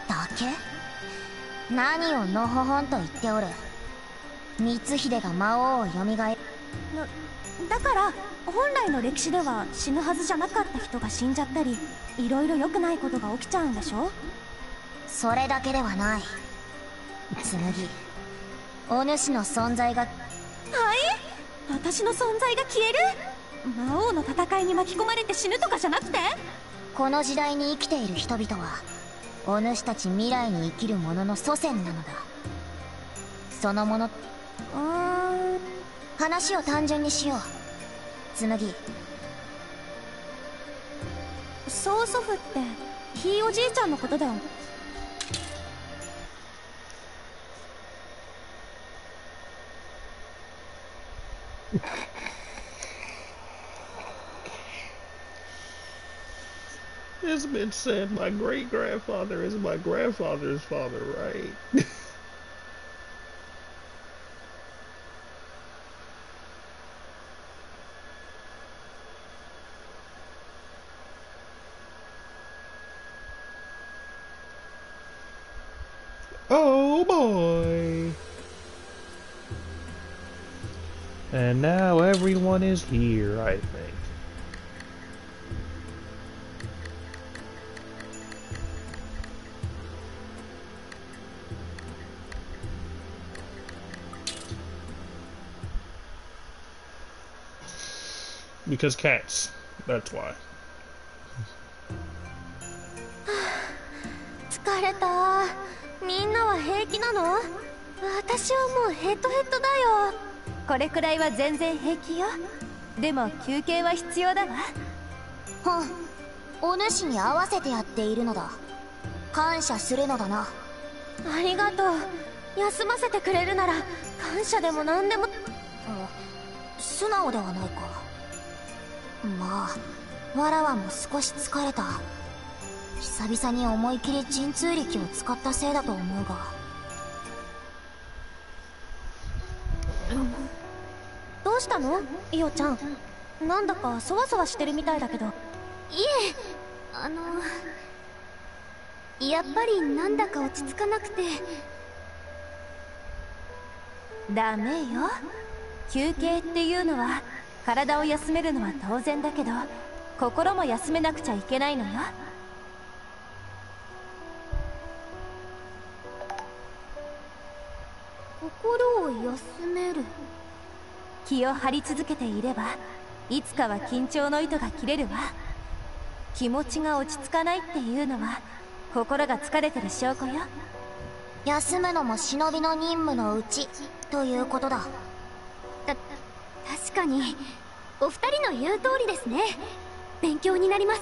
S2: け？何をのほほんと言っておる。光秀が魔王を蘇る。だから本来の歴史では死ぬはずじゃなかった人が死んじゃったり、いろいろ良くないことが起きちゃうんでしょ？それだけではない。紬、お主の存在が。はい？私の存在が消える？ 魔王の戦いに巻き込まれて死ぬとかじゃなくて？
S5: この時代に生きている人々はお主たち未来に生きる者の祖先なのだ。そのもの話を単純にしよう。紬、
S2: 曽祖父ってひいおじいちゃんのことだよ。
S1: It's been said my great grandfather is my grandfather's father, right? Oh boy! And now everyone is here, I think. Because cats. That's why.
S2: 疲れた。みんなは平気なの？私はもうヘトヘトだよ。
S3: これくらいは全然平気よ。でも休憩は必要だわ。
S5: お主に合わせてやっているのだ。感謝するのだな。
S2: ありがとう。休ませてくれるなら感謝でも何でも。
S5: 素直ではないか。まあわらわも少し疲れた。久々に思い切り神通力を使ったせいだと思うが。
S2: どうしたのイオちゃん。なんだかそわそわしてるみたいだけど。い
S5: え、やっぱりなんだか落ち着かなくて。
S3: ダメよ。休憩っていうのは体を休めるのは当然だけど、心も休めなくちゃいけないのよ。
S5: 心を休める。
S3: 気を張り続けていればいつかは緊張の糸が切れるわ。気持ちが落ち着かないっていうのは心が疲れてる証拠よ。
S5: 休むのも忍びの任務のうちということだ。
S2: 確かにお二人の言う通りですね。勉強になります。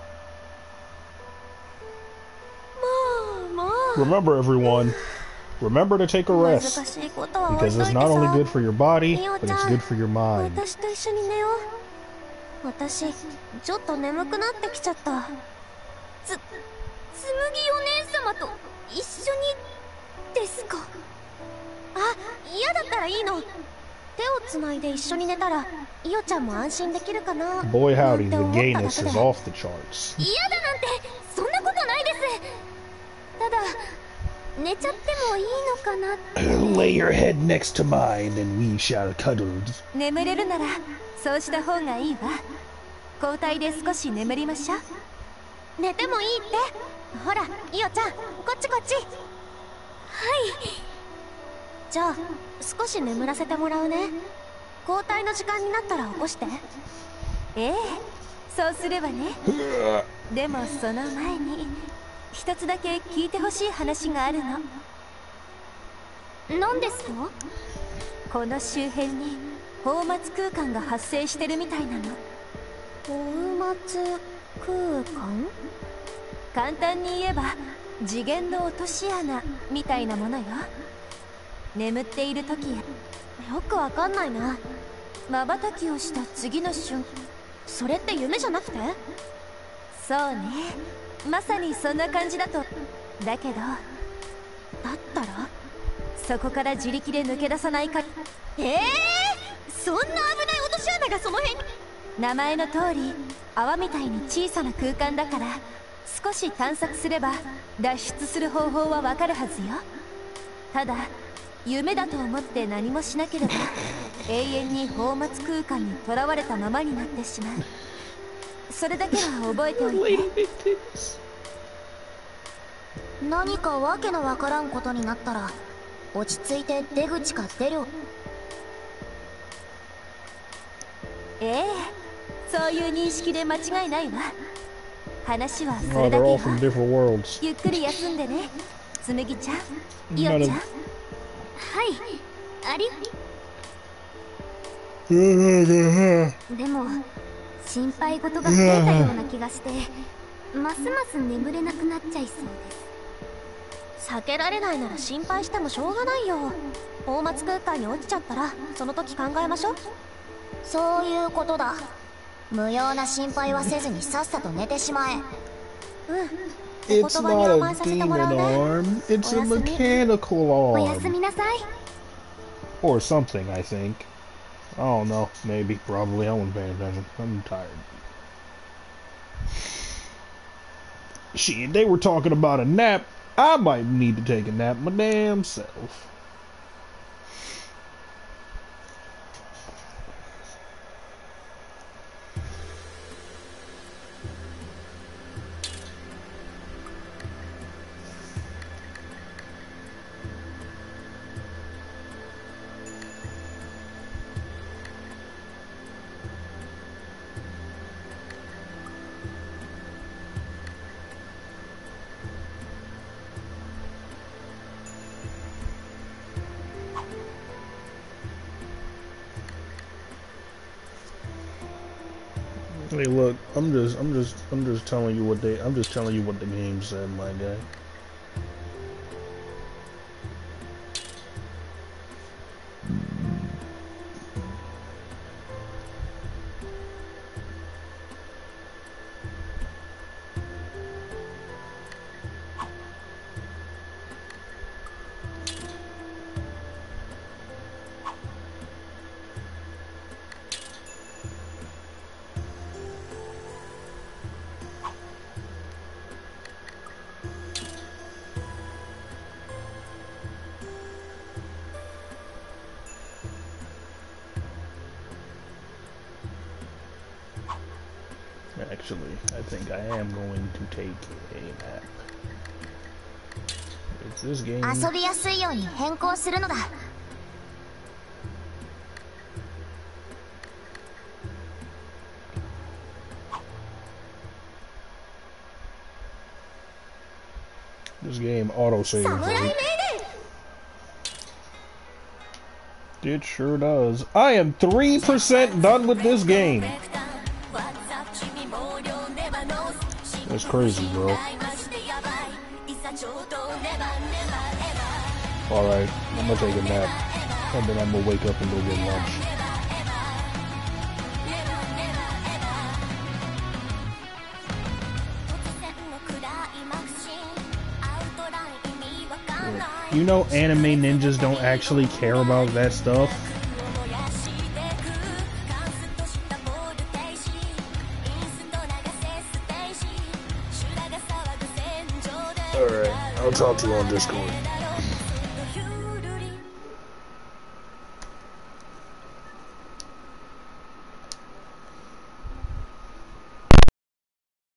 S2: もう
S1: Remember, everyone. Remember to take a rest.
S2: 難しいことは置い
S1: Because
S2: とい
S1: it's
S2: て
S1: not only
S2: さ。
S1: good for your body,
S2: ミオ
S1: but
S2: ちゃ
S1: it's
S2: ん、
S1: good for your mind.
S2: 私と一緒に寝よう。私ちょっと眠くなってきちゃった。紬お姉様と一緒にですか？嫌だったらいいの。手をつないで一緒に寝たらイオちゃんも安心できるかな。
S1: Boy
S2: なん
S1: howdy,
S2: て
S1: the
S2: 思っただ
S1: gayness
S2: けで。
S1: is off the charts.
S2: 嫌だなんてそんなことないです。ただ寝ちゃってもいいのかなって。
S1: Lay your head next to mine and we shall cuddle.
S3: 眠れるならそうした方がいいわ。交代で少し眠りましょう。
S2: 寝てもいいって。ほらイオちゃん、こっちこっち。はい、じゃあ少し眠らせてもらうね。交代の時間になったら起こして。
S3: ええ、そうすればね。でもその前に一つだけ聞いてほしい話があるの。
S2: 何ですか？
S3: この周辺に泡沫空間が発生してるみたいなの。
S2: 泡沫空間？
S3: 簡単に言えば次元の落とし穴みたいなものよ。眠っている時や
S2: よくわかんないな。
S3: 瞬きをした次の瞬間。
S2: それって夢じゃなくて？
S3: そうね、まさにそんな感じだと。だけど
S2: だったら
S3: そこから自力で抜け出さないか。
S2: そんな危ない落とし穴がその辺に。
S3: 名前の通り泡みたいに小さな空間だから、少し探索すれば脱出する方法はわかるはずよ。ただ夢だと思って何もしなければ永遠に泡沫空間にとらわれたままになってしまう。それだけは覚えておいて。
S5: 何かわけのわからんことになったら落ち着いて出口か出る。
S3: ええ、 そういう認識で間違いないわ。話はそ
S1: Oh,
S3: れだ
S1: they're
S3: け
S1: all
S3: よ。
S1: from different worlds.
S3: ゆっくり休んでね。つむぎちゃん、いおちゃん。
S5: はい、あり。でも心配事が増えたような気がしてますます眠れなくなっちゃいそうです。
S2: 避けられないなら心配してもしょうがないよ。大松空間に落ちちゃったらその時考えましょう。
S5: そういうことだ。無用な心配はせずにさっさと寝てしまえ。
S2: 言
S1: It's
S2: 葉に
S1: not
S2: 甘
S1: a
S2: えさせてもらう
S1: demon
S2: ね。
S1: arm. It's a
S2: おやすみ。
S1: mechanical
S5: おや
S1: arm.
S5: すみなさい。
S1: Or something, I think. I don't know. Maybe. Probably. I wasn't paying attention. I'm tired. Shit, they were talking about a nap. I might need to take a nap my damn self. Hey, look, I'm just telling you what I'm just telling you what the game said, my guy. Actually, I think I am going to take a nap. It's this game.
S5: 遊びやすいように変更するのだ。
S1: This game auto-saves.
S2: 侍命令。
S1: It sure does. I am 3% done with this game. That's crazy, bro. Alright, I'm gonna take a nap. And then I'm gonna wake up and go get lunch. You know anime ninjas don't actually care about that stuff. Alright, I'll talk to you on Discord.